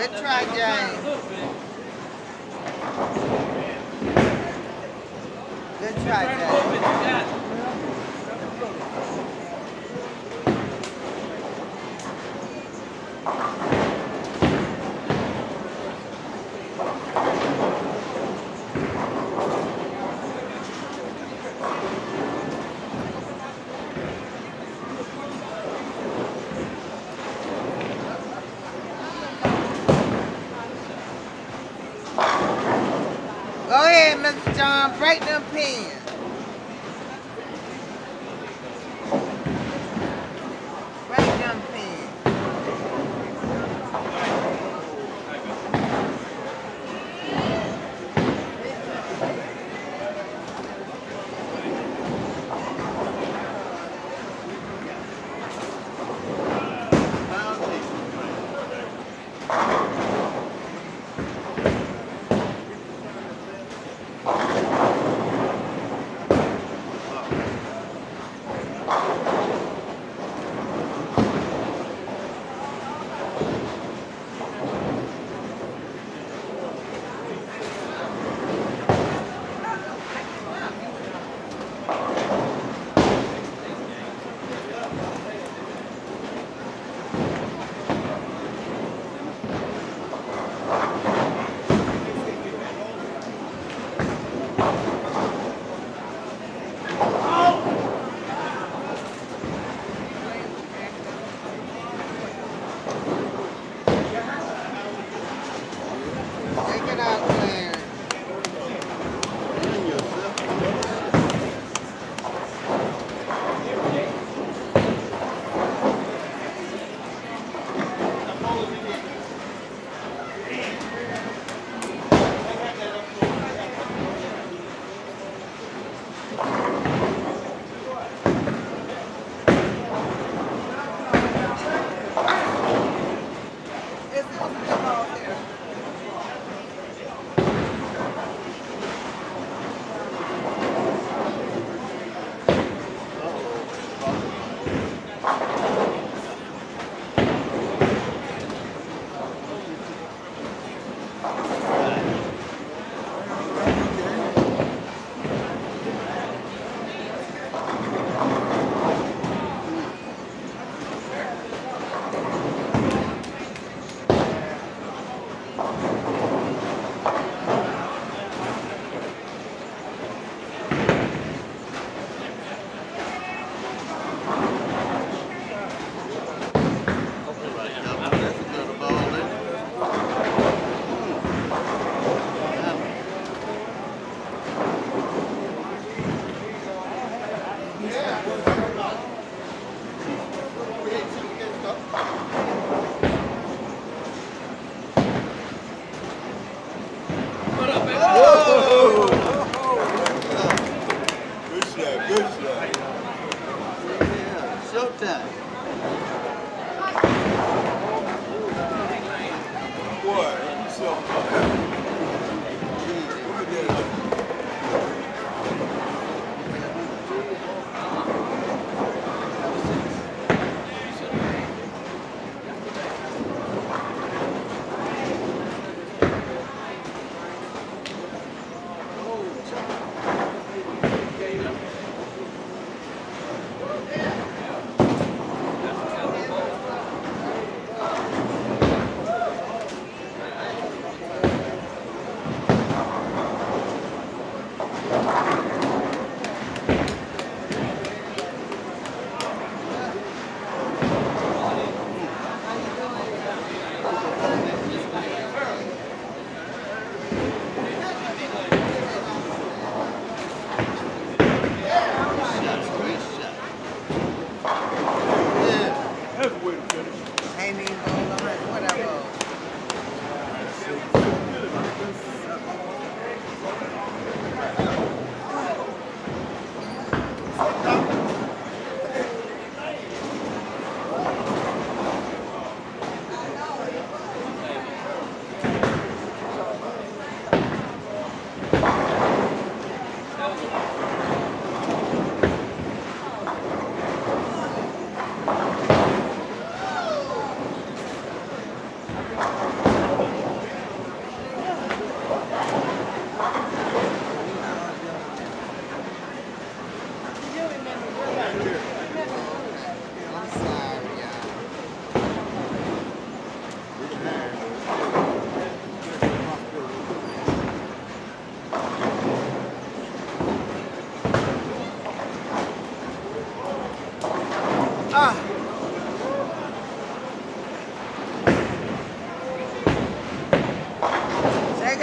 Good try, James. Good try, James. Go ahead, Mr. John. Break them pins. Break them pins.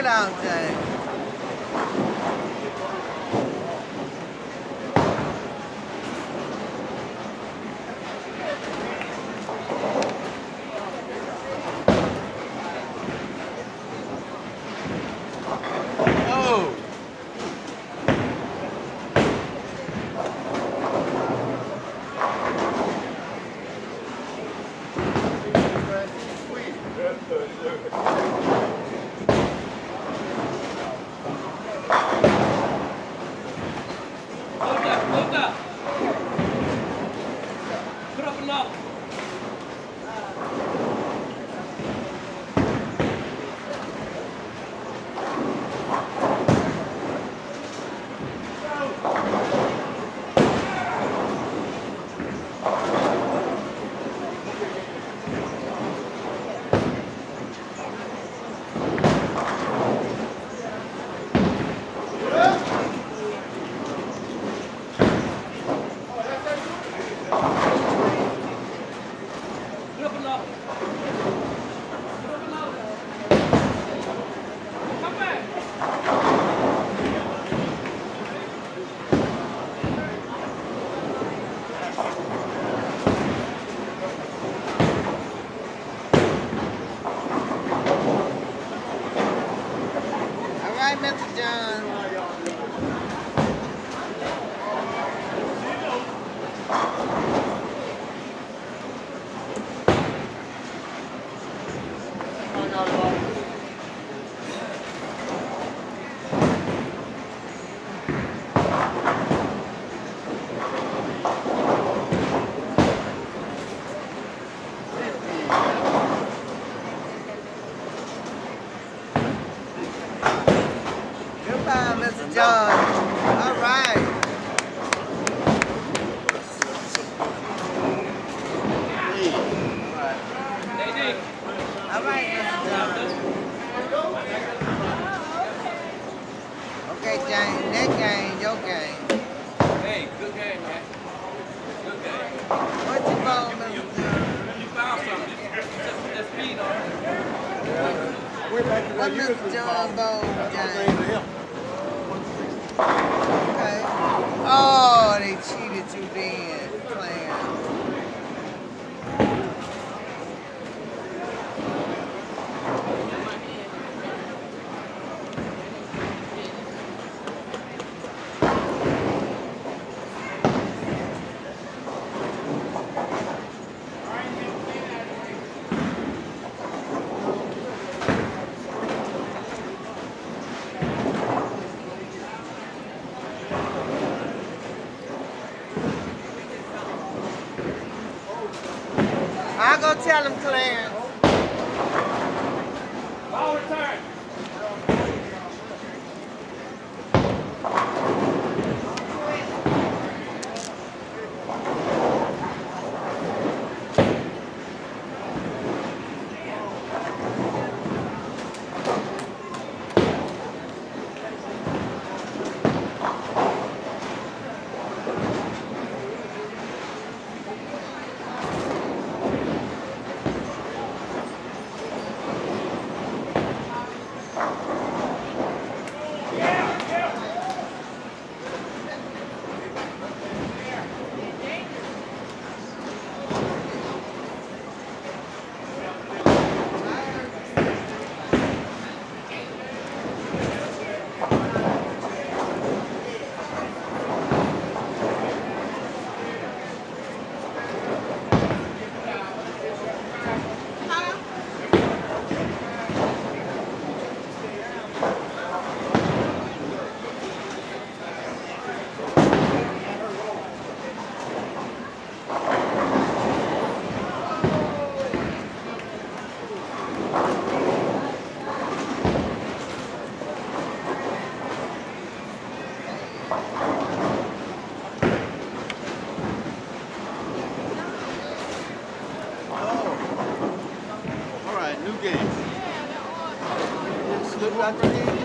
Get out, James. Mr. John. Goodbye, Mr. John. All right. All right, Mr. John. Okay, James, that game, your game. Hey, good game, man. Good game. What you found, Mr. John? You found something. Just that speed on it. What Mr. John bowled, James? Okay. Oh, they cheated you then, playing. I'll go tell him, Clarence. Ball return. All right, new game. Slip out your hand.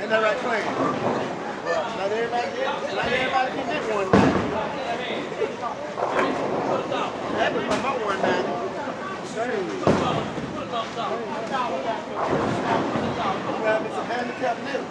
Is that right, Clay? Well, not everybody can get 190. That was from my 190. Grab me some handicap milk.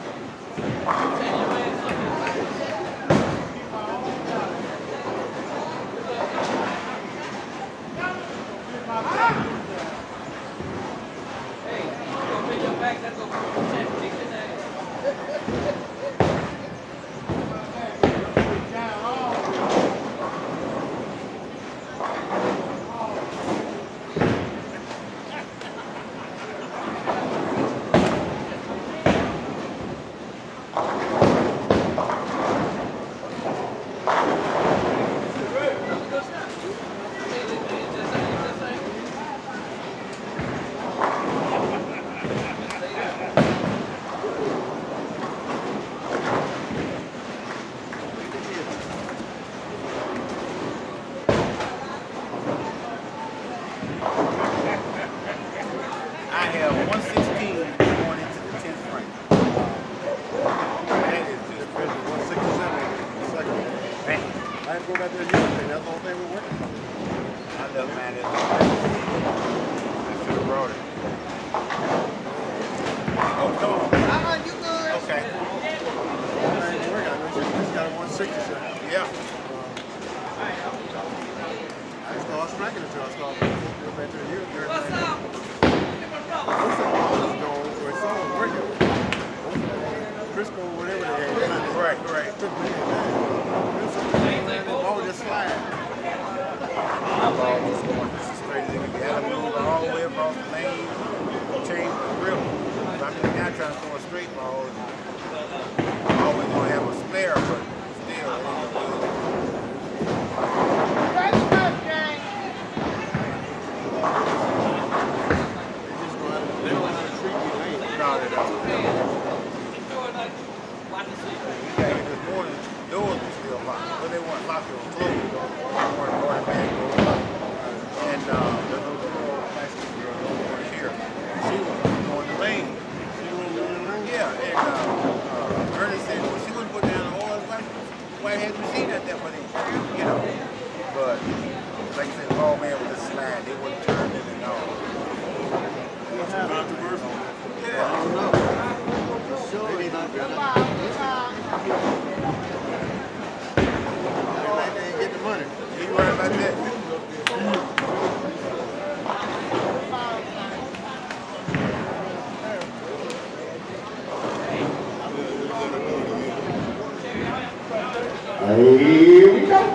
Here we go.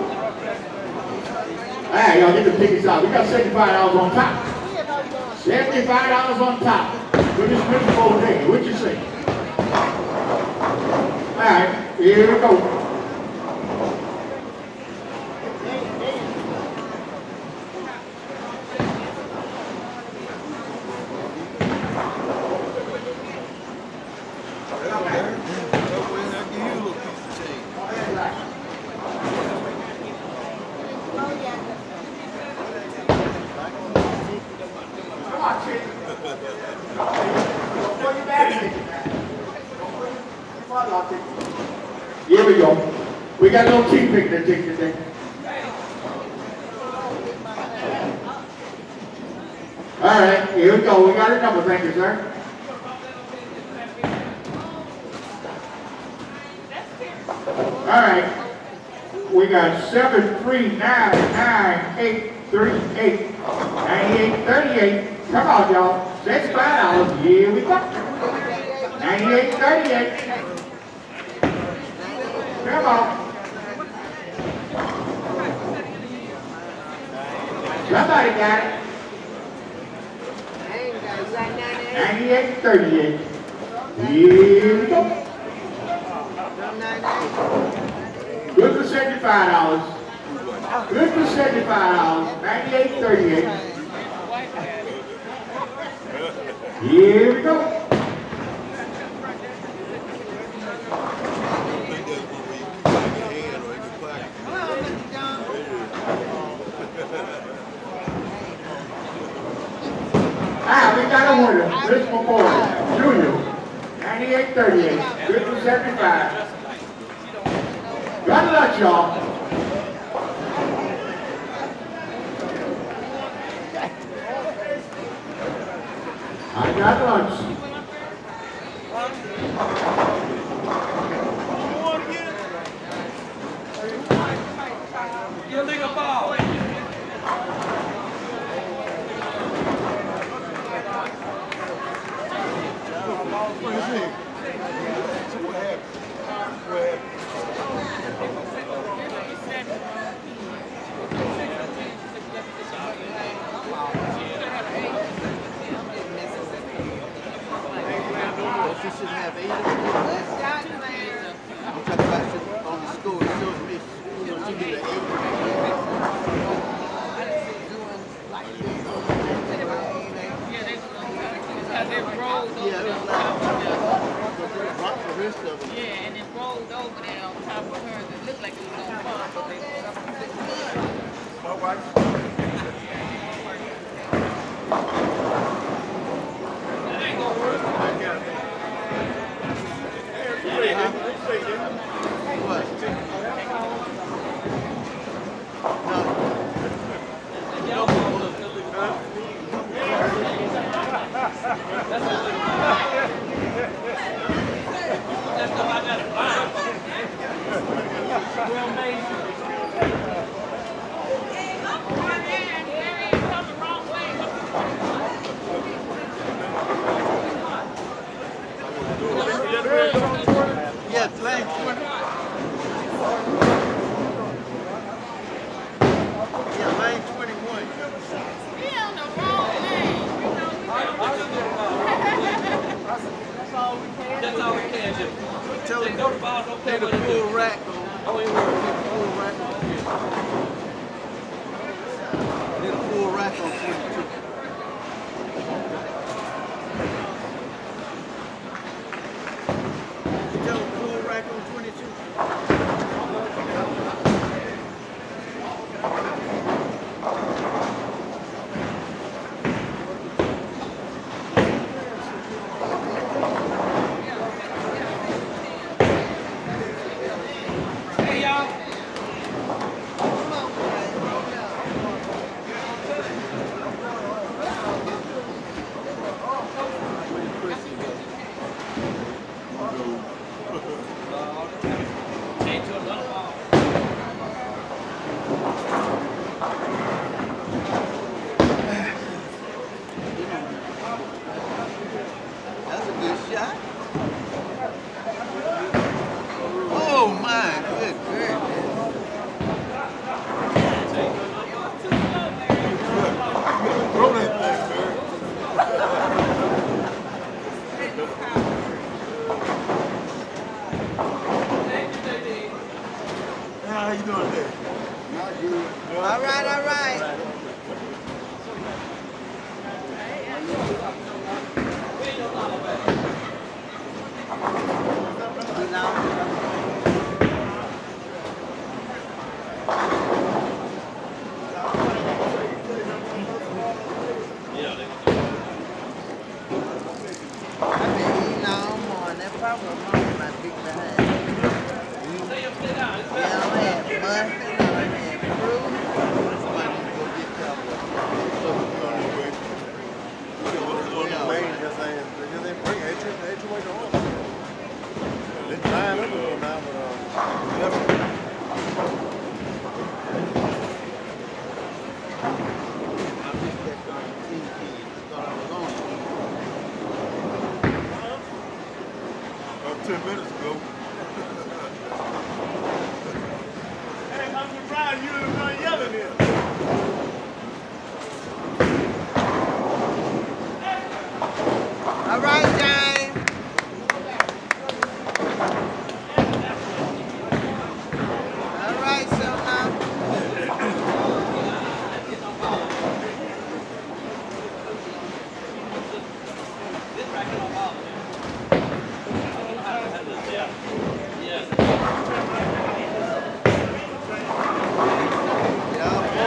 Alright, y'all get the tickets out. We got $75 on top. $75 on top. For this beautiful day. What you say? Alright, here we go. Here we go. We got no cheap picture ticket today. All right, here we go. We got a number, thank you, sir. All right. We got 7399838 9838. Come on, y'all. $65. Here we go. 9838. Come on. Somebody got it. 9838. Here we go. Good for $75. Good for $75. 9838. Here we go. We got a winner. This one for Junior. 9838. Good 75. Got lunch, y'all. I got lunch. You lick a ball. She should have 8 of them. I'm talking about on the school. She shows me, she did an 8. Yeah, it was like rock the rest of them. Yeah, and it rolled over there on top of hers. It looked like it was on fire, but they put up Yeah, lane 20. Yeah, lane 21. He on the wrong lane. That's all we can do. Tell They them go to ball, don't they play the with it. full rack on. Don't even worry. Full rack on. They the full rack on 22. Tell them full rack on 22. Hey, y'all. Change to another ball. That's a good shot. Oh my good goodness. Throw that thing, man. How you doing there? Not good. All right, all right. I've been eating all morning. That probably was my big behind. Yeah, I had muffins, I had fruit. Somebody need to go get Cowboy. On the lane, just ain't bring it. Ain't you waiting on? Let's line up a little now, but I missed that darn team kid. I thought I was on it. 10 minutes ago. Hey, I'm surprised you didn't run yelling here. All right, James. All right, so now. Yeah,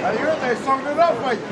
They summed it up for you.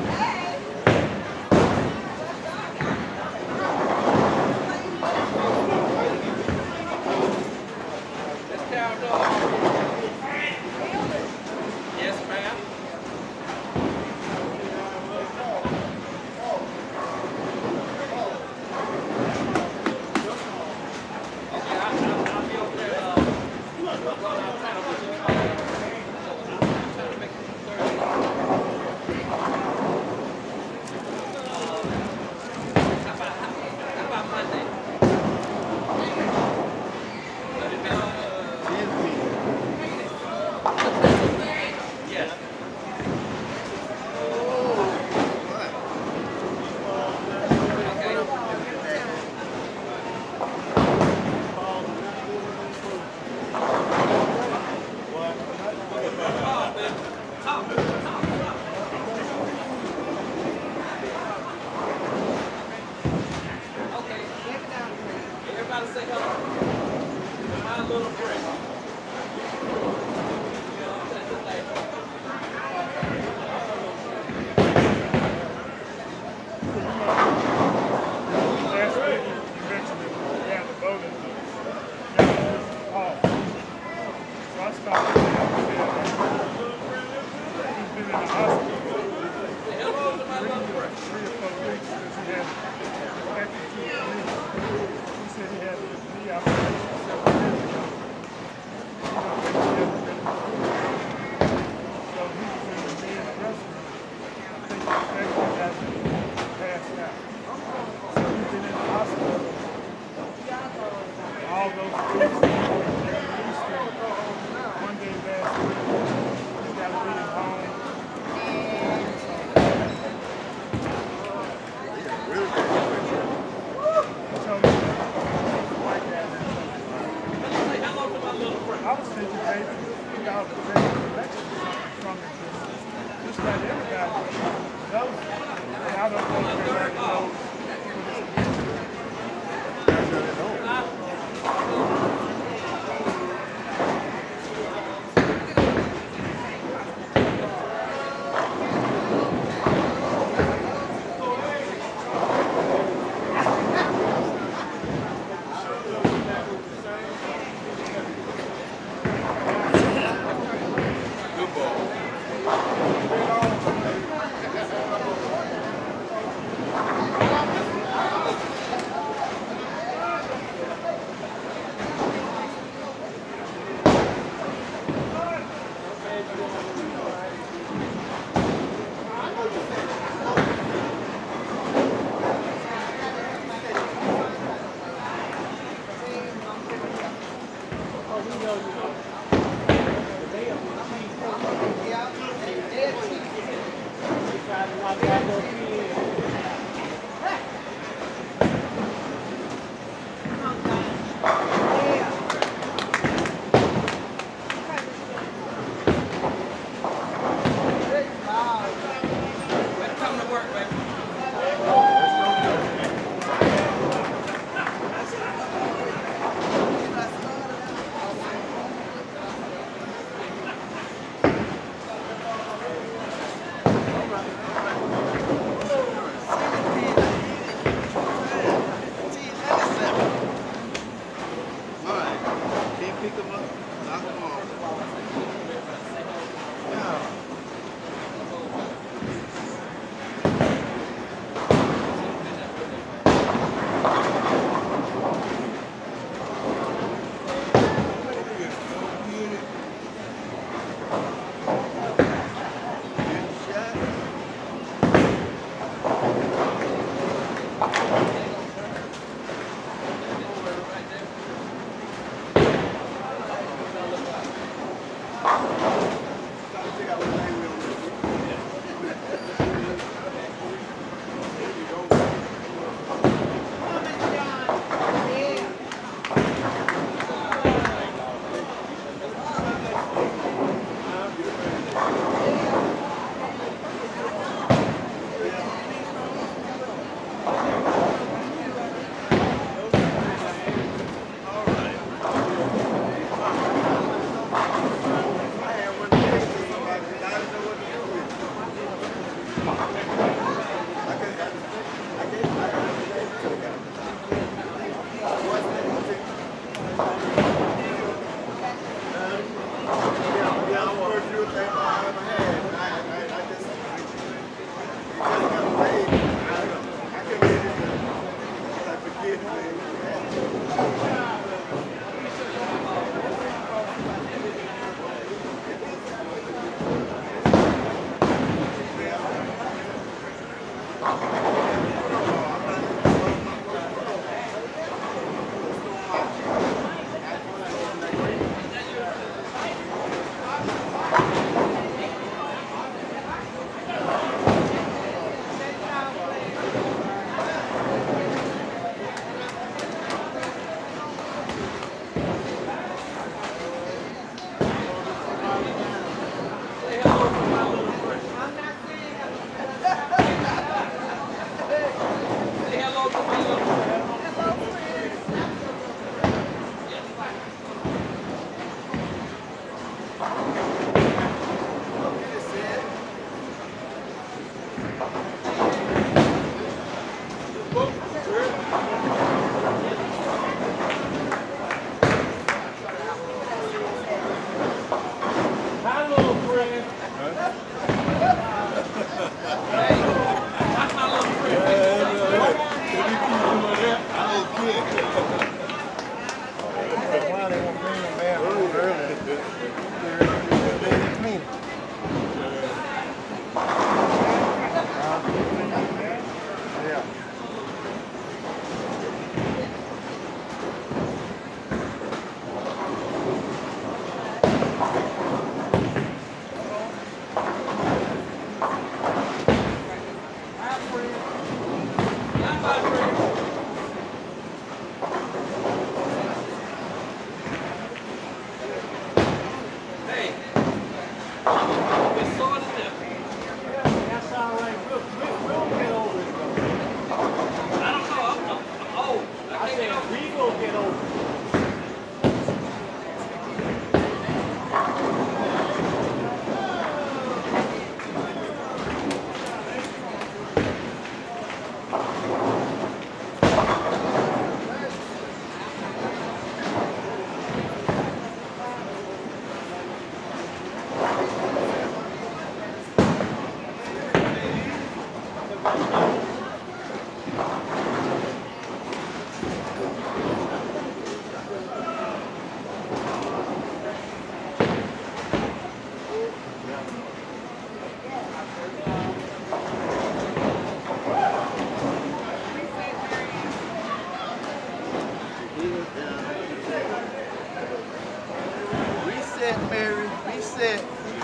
Reset, Mary. Reset.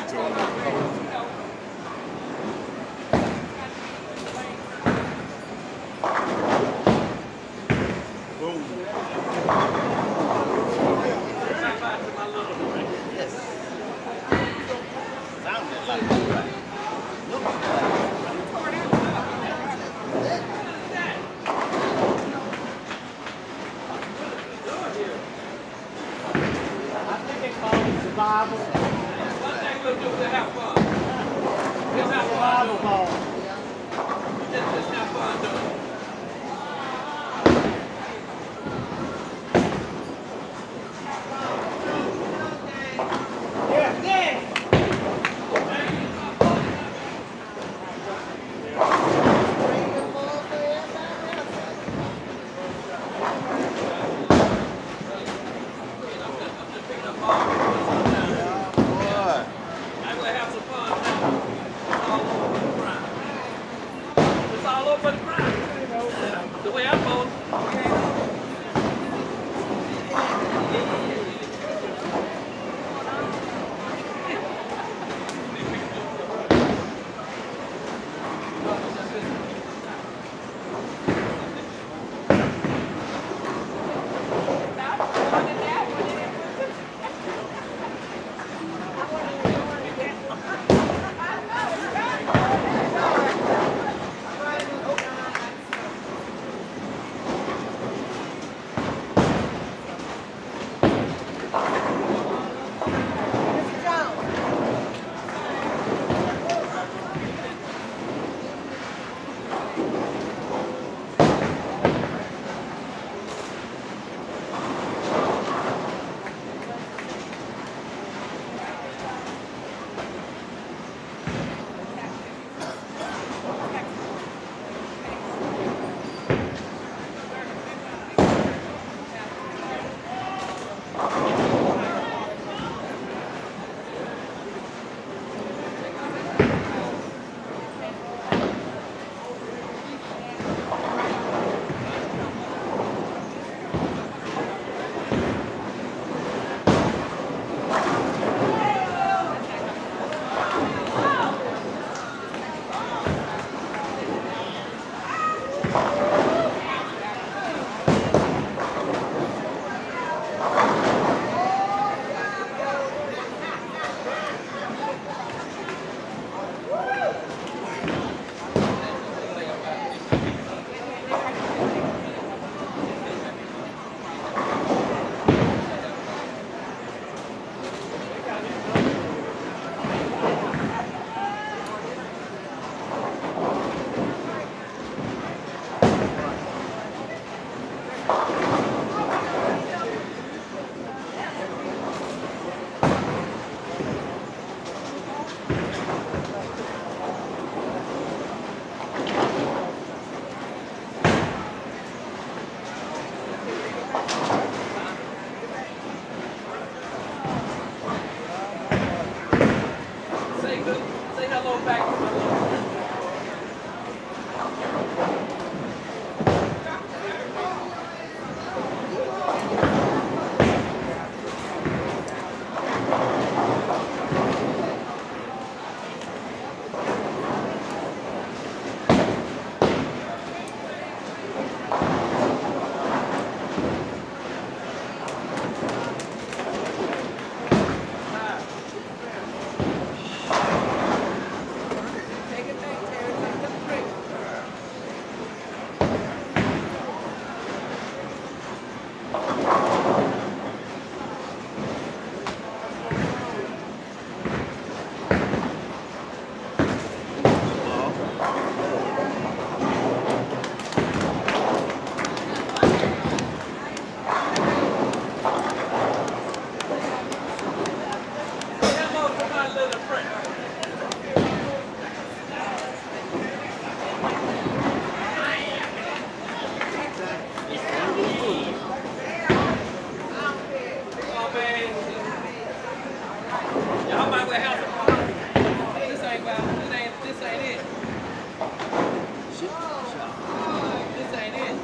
Yes. Sounded like it, right? Looked I think they call it survival. One thing we'll do, we'll have fun. We'll have Survival fun. ball. Just have fun, though. The way I'm going. Say hello back to my love. ain't it. This ain't it.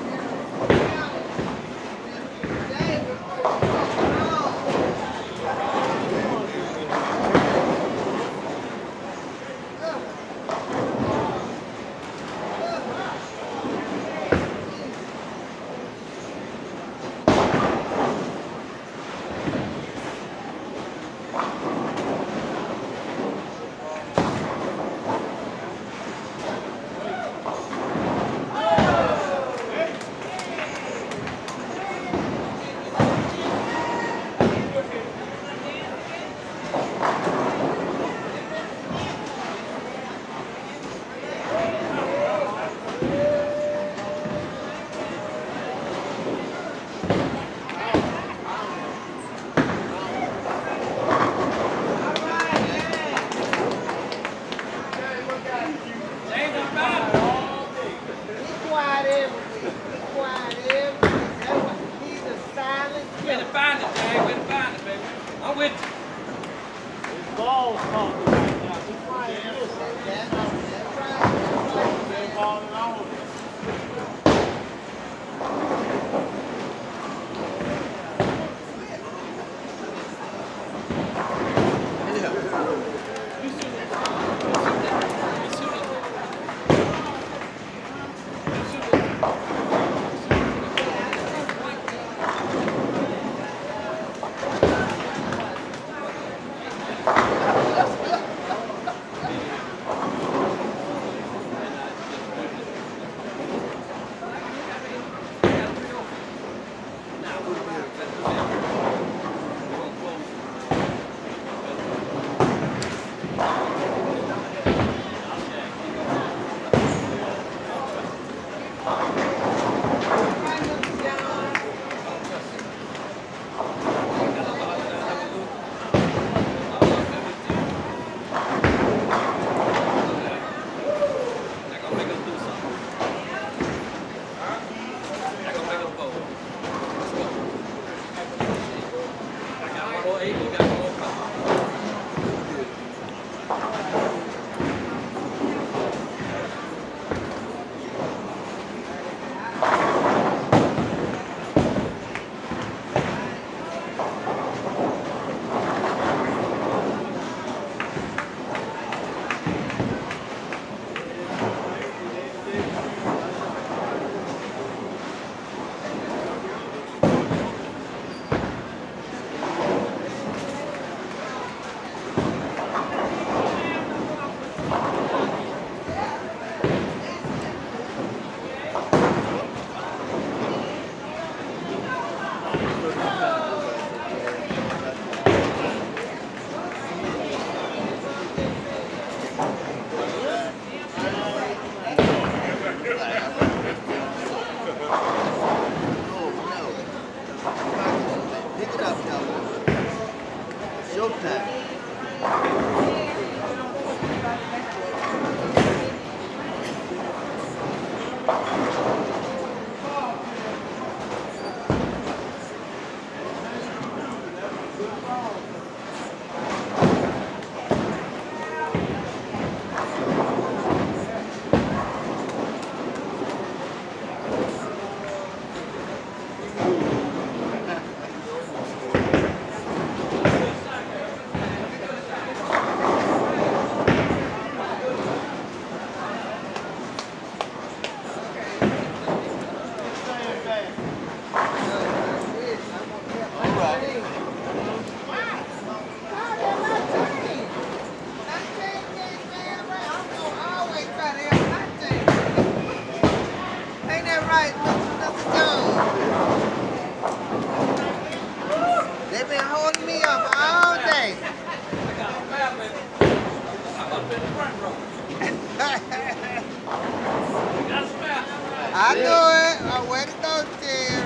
I know it. I wear the those chairs.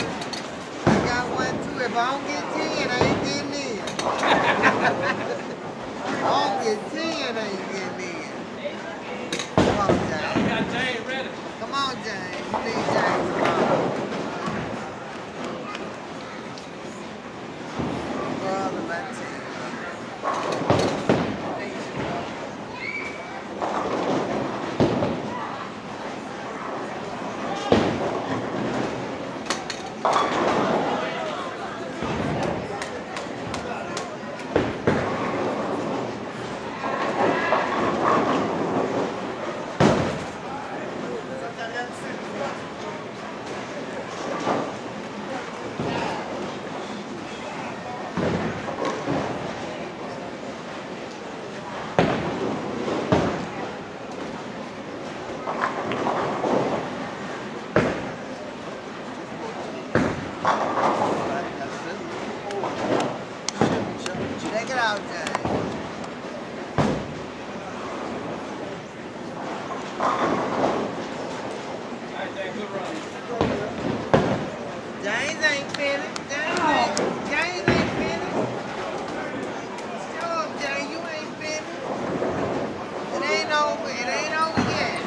I got one too. If I don't get 10, I ain't getting in. If I don't get 10, I ain't getting in. Come on, James. I got James ready. Come on, James. You need James tomorrow. Brother, let's see. over. It ain't over yet.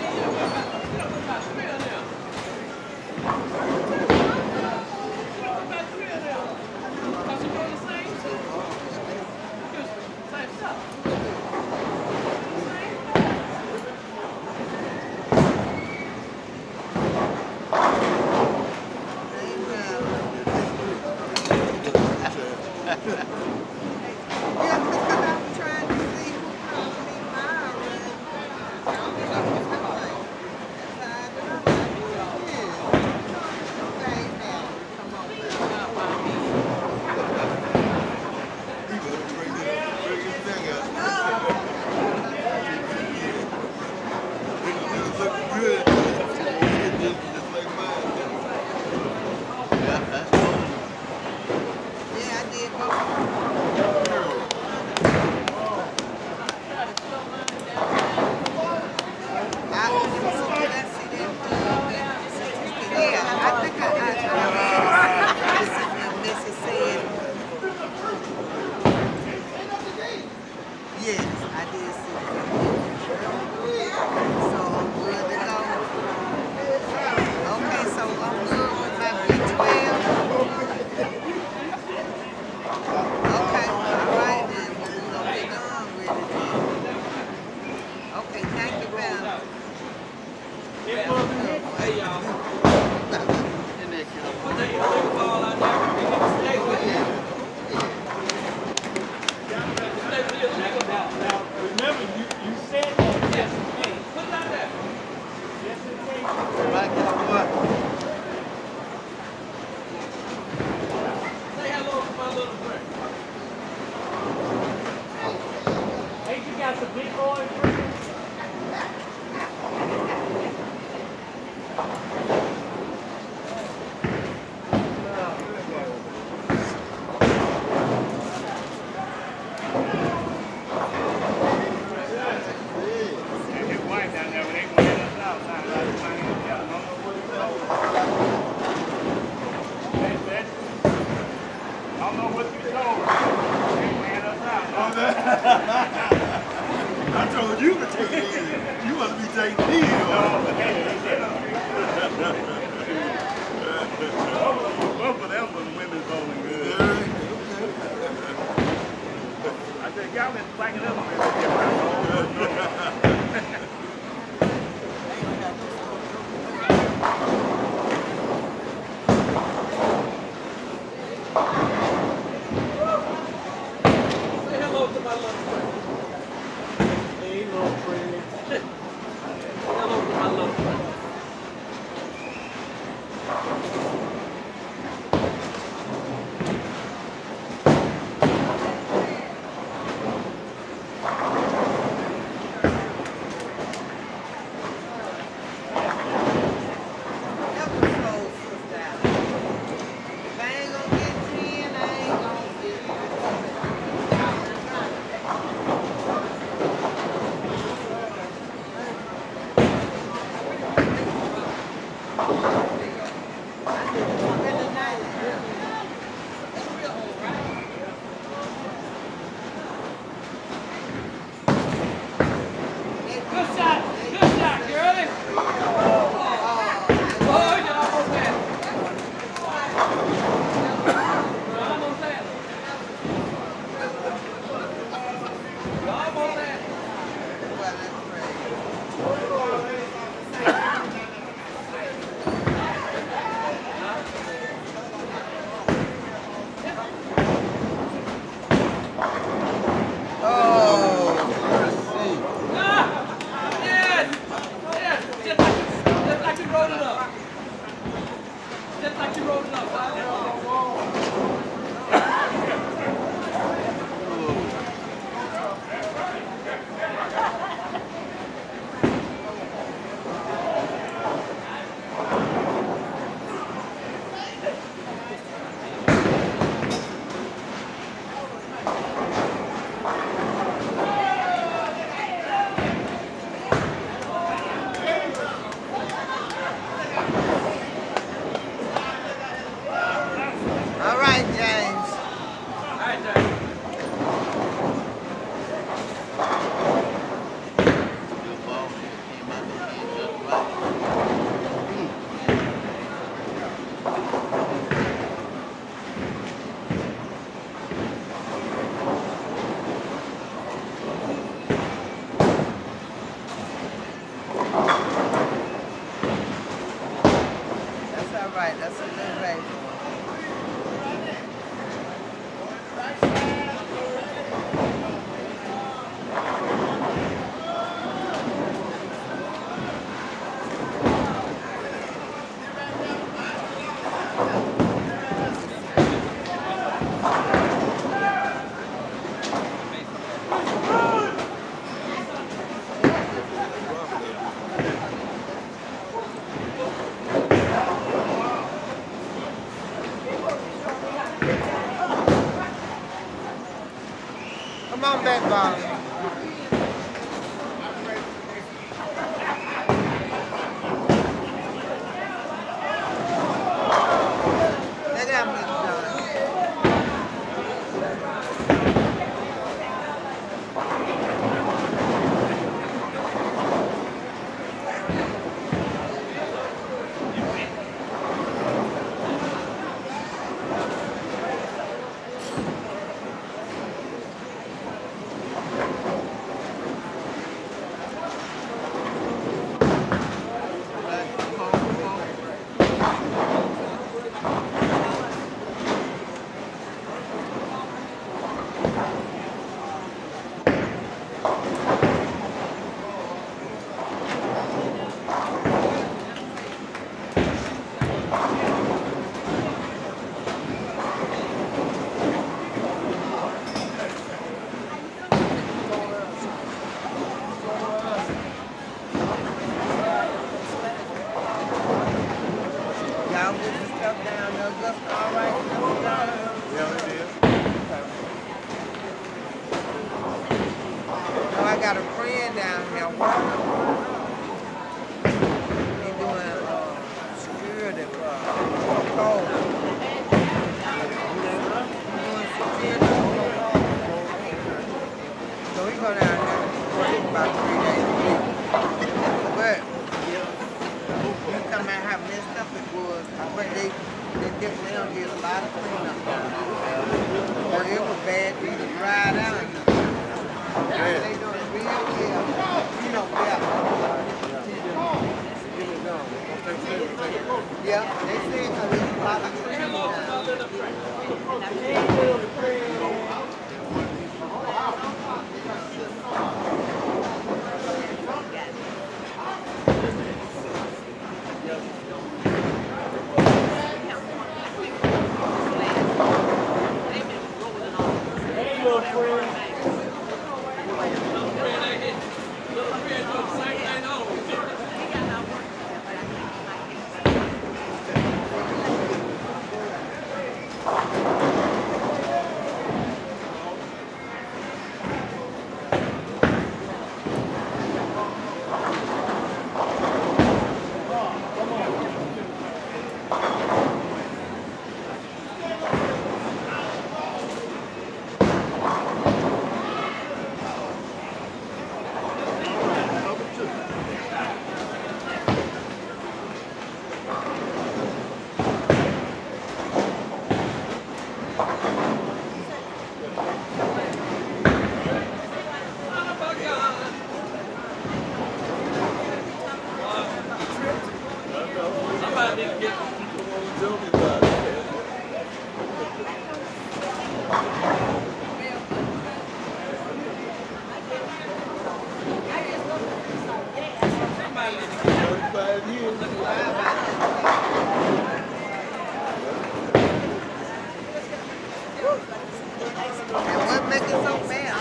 And what make it so fast?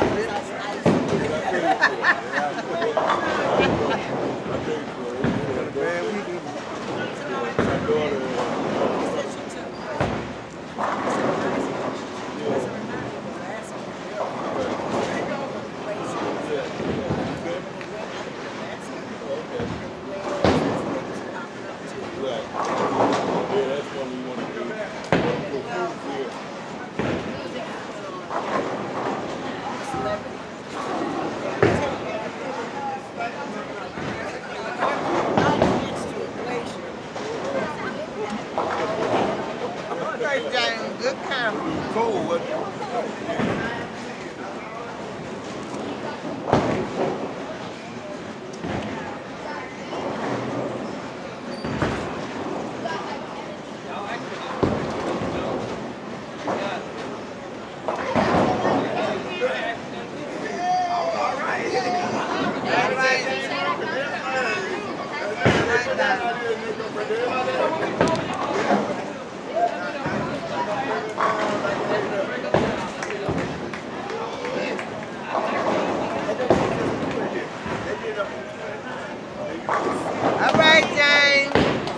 Good kind. Cold, what? All right, James.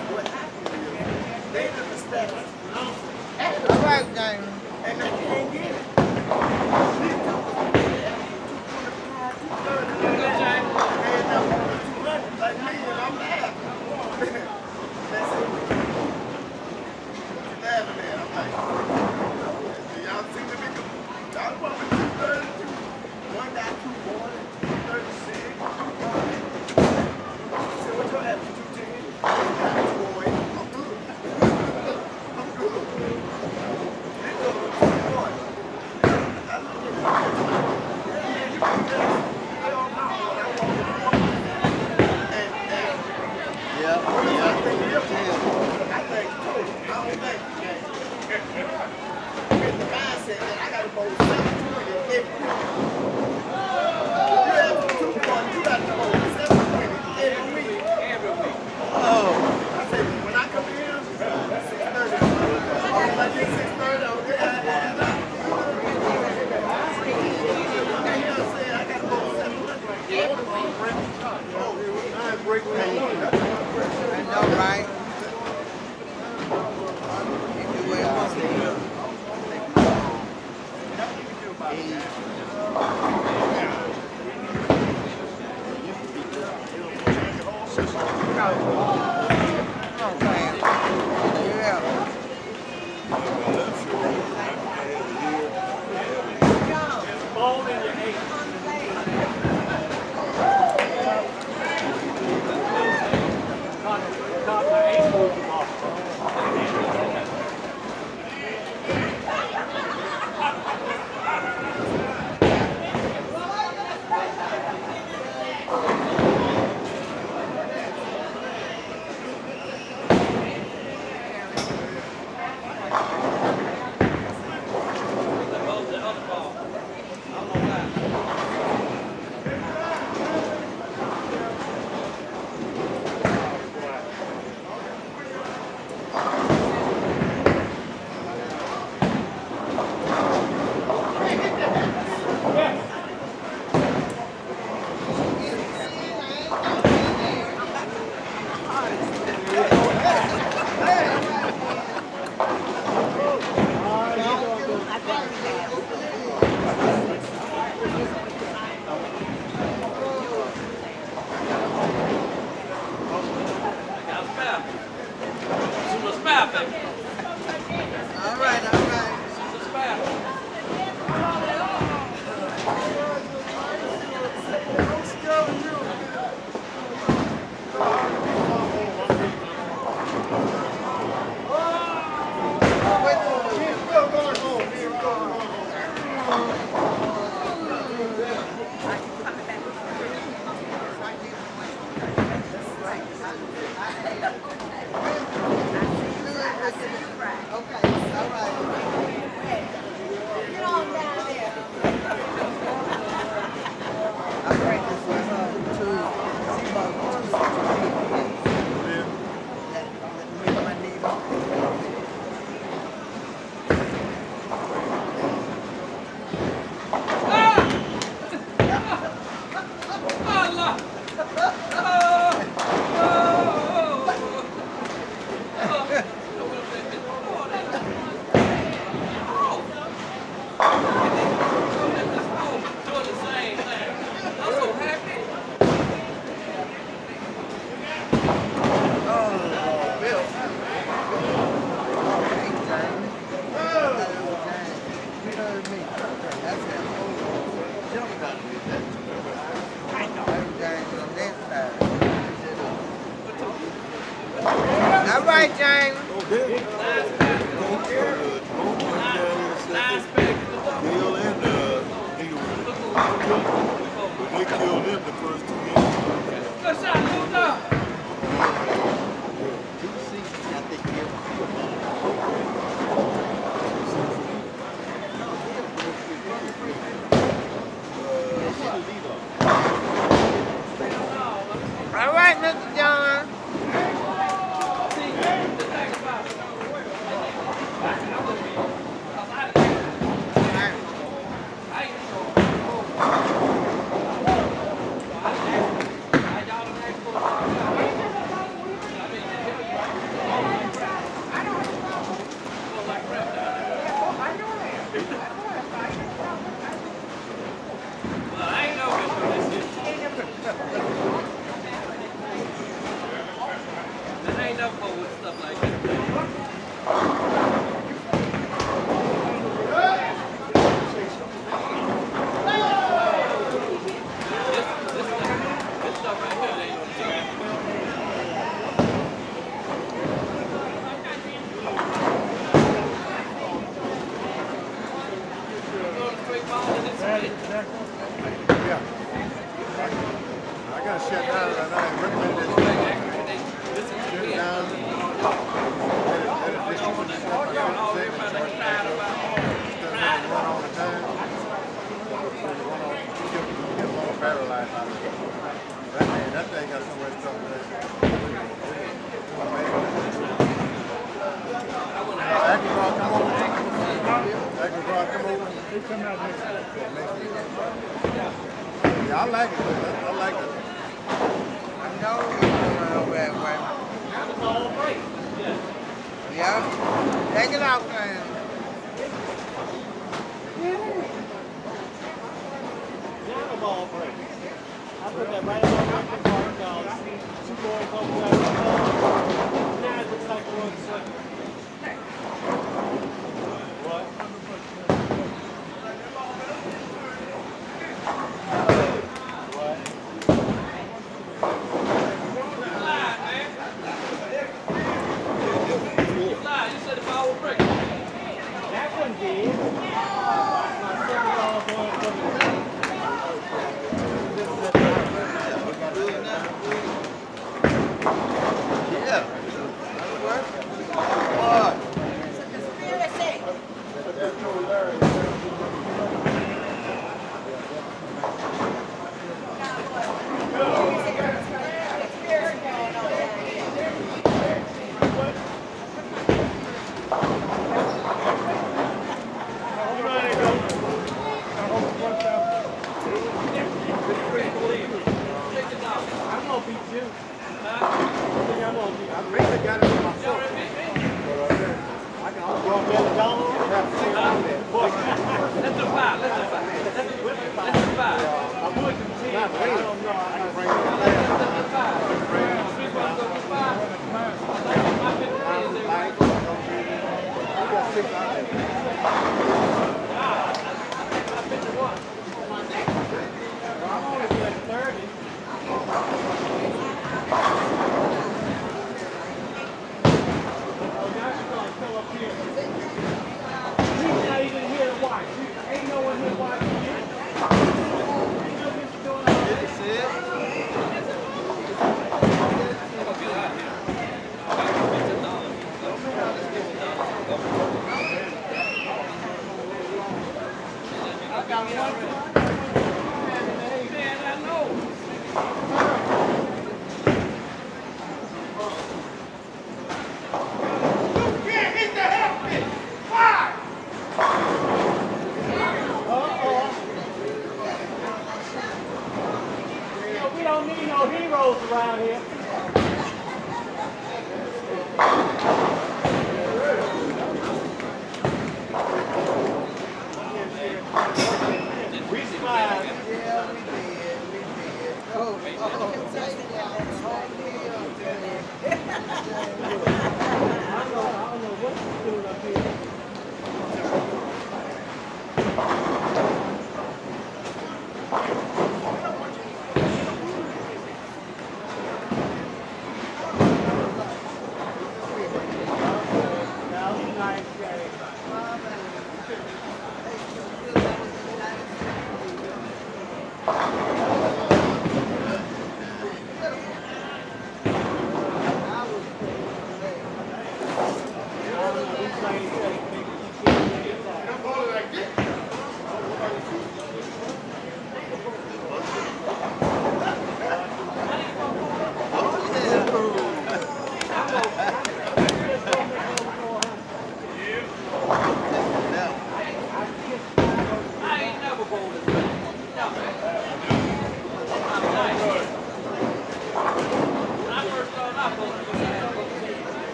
All right, James. I know, right? If you will, what's Bone in your eight. Not my eight moves off. right, James. Bill and Eagle. But they killed him the first 2 games. Good shot, move up. 260, I think he all right, Mr. John. Yeah, I like it. I like it. I know you're running over that way. Yeah. Take it out, man. Now the ball break. I put that right on my record card down. 2 boys over there. Now it looks like we're on the second. What?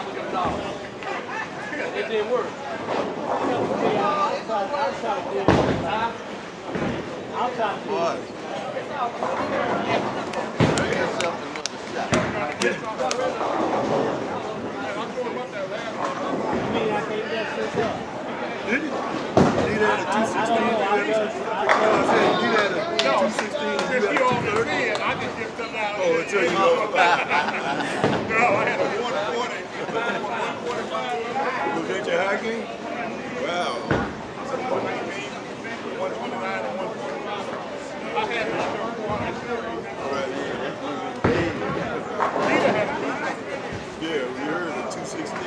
up with them dollars. It didn't work. I'll talk to you. Boy. Give yourself another shot. I can't get this up. Did he? He had a 216. I said he had a 216. Since he on the bed, I can just come out. Oh, it took you No, I had a 140. 145. Was that your high game? Wow. 129 and 145. I had it under 430. Right. Peter had a Yeah, we heard the 216.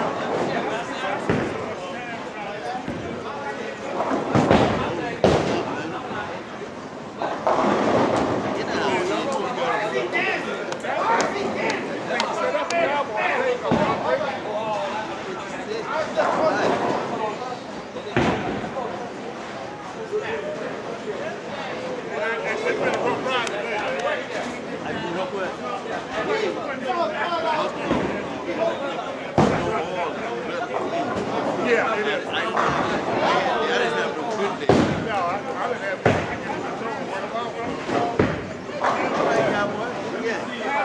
Yeah, it is. I didn't have no good day. No, I didn't have to get the zone. What about one? I got one? Yeah.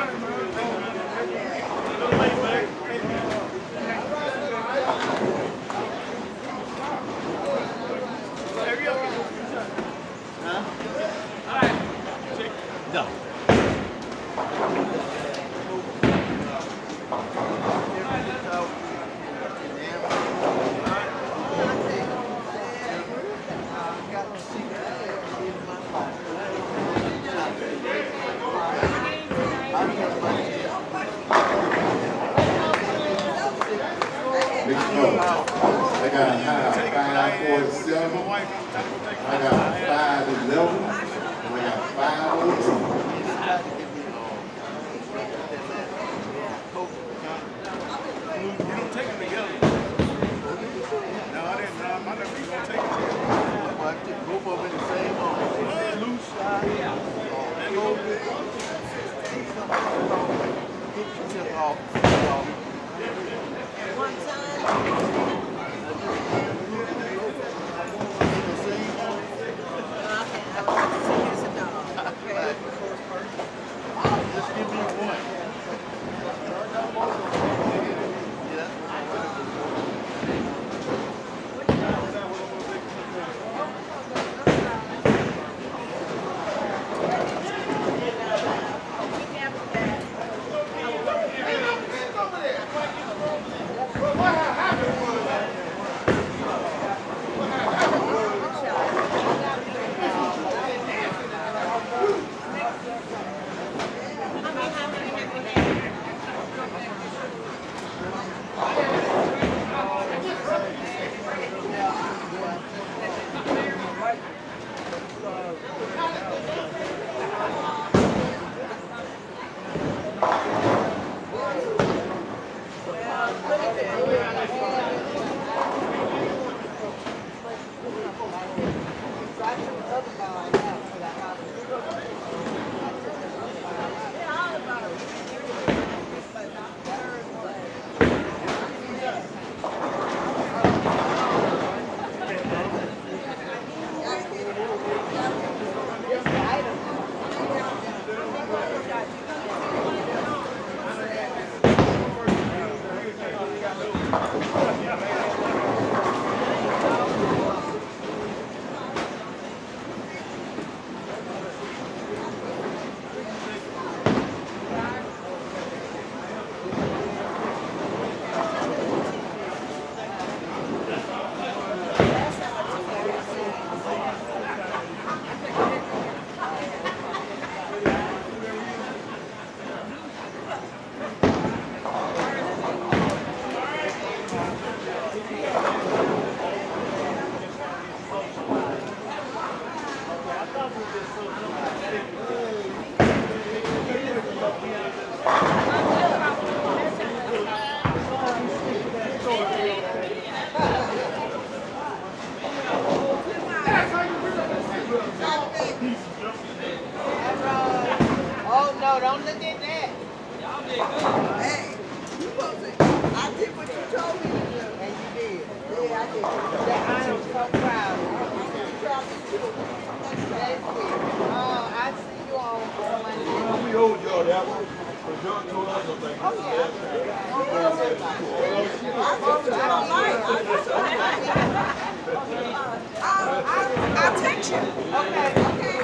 Huh? No. I got 547. I got 511. And I got 502. You don't take them together. No, I didn't. I never even gonna take them together. I took both of them in the same moment. Loose. And Get yourself off. One time. Just give me one. Oh no, don't look at that. Hey, you supposed to. Yeah, I am so proud. I see you on Monday. We owed y'all that one. But y'all told us something. Oh, yeah. I'll text you. Okay.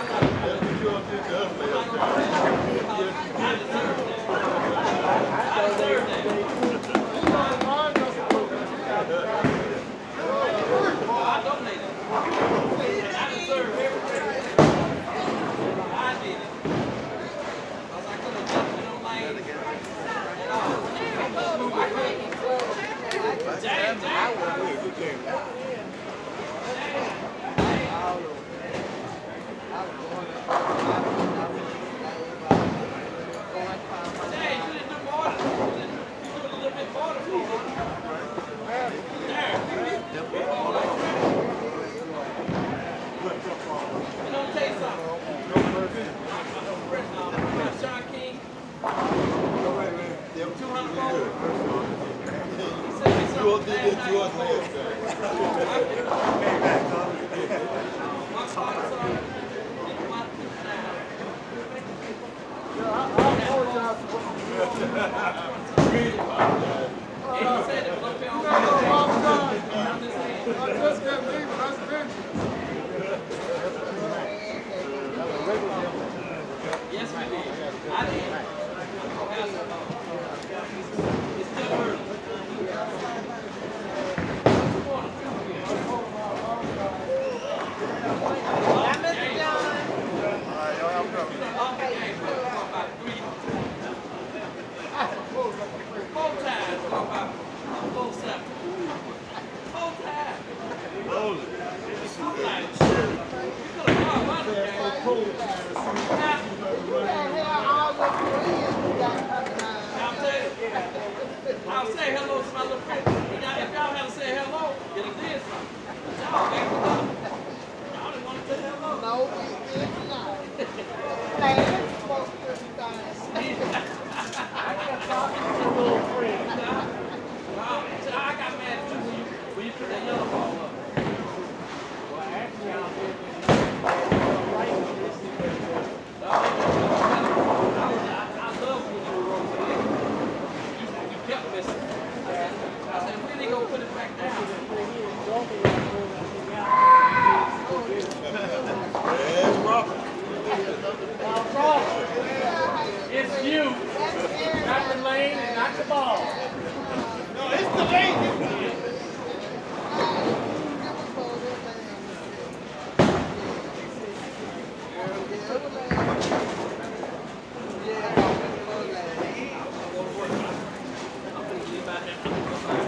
I'll say hello to my little friend. If y'all haven't said hello, you'll did something. Y'all ain't y'all didn't want to say hello. No, we did not. Last spoke to you guys. I got talking to a little friend. I got mad too when you put that yellow ball up. Well, actually, I did right with this. I love when you were rolling. You kept missing. I said, when they gonna put it back down? That's Robert. It's you, not the lane and not the ball. No, it's the lane. I'm gonna leave out here.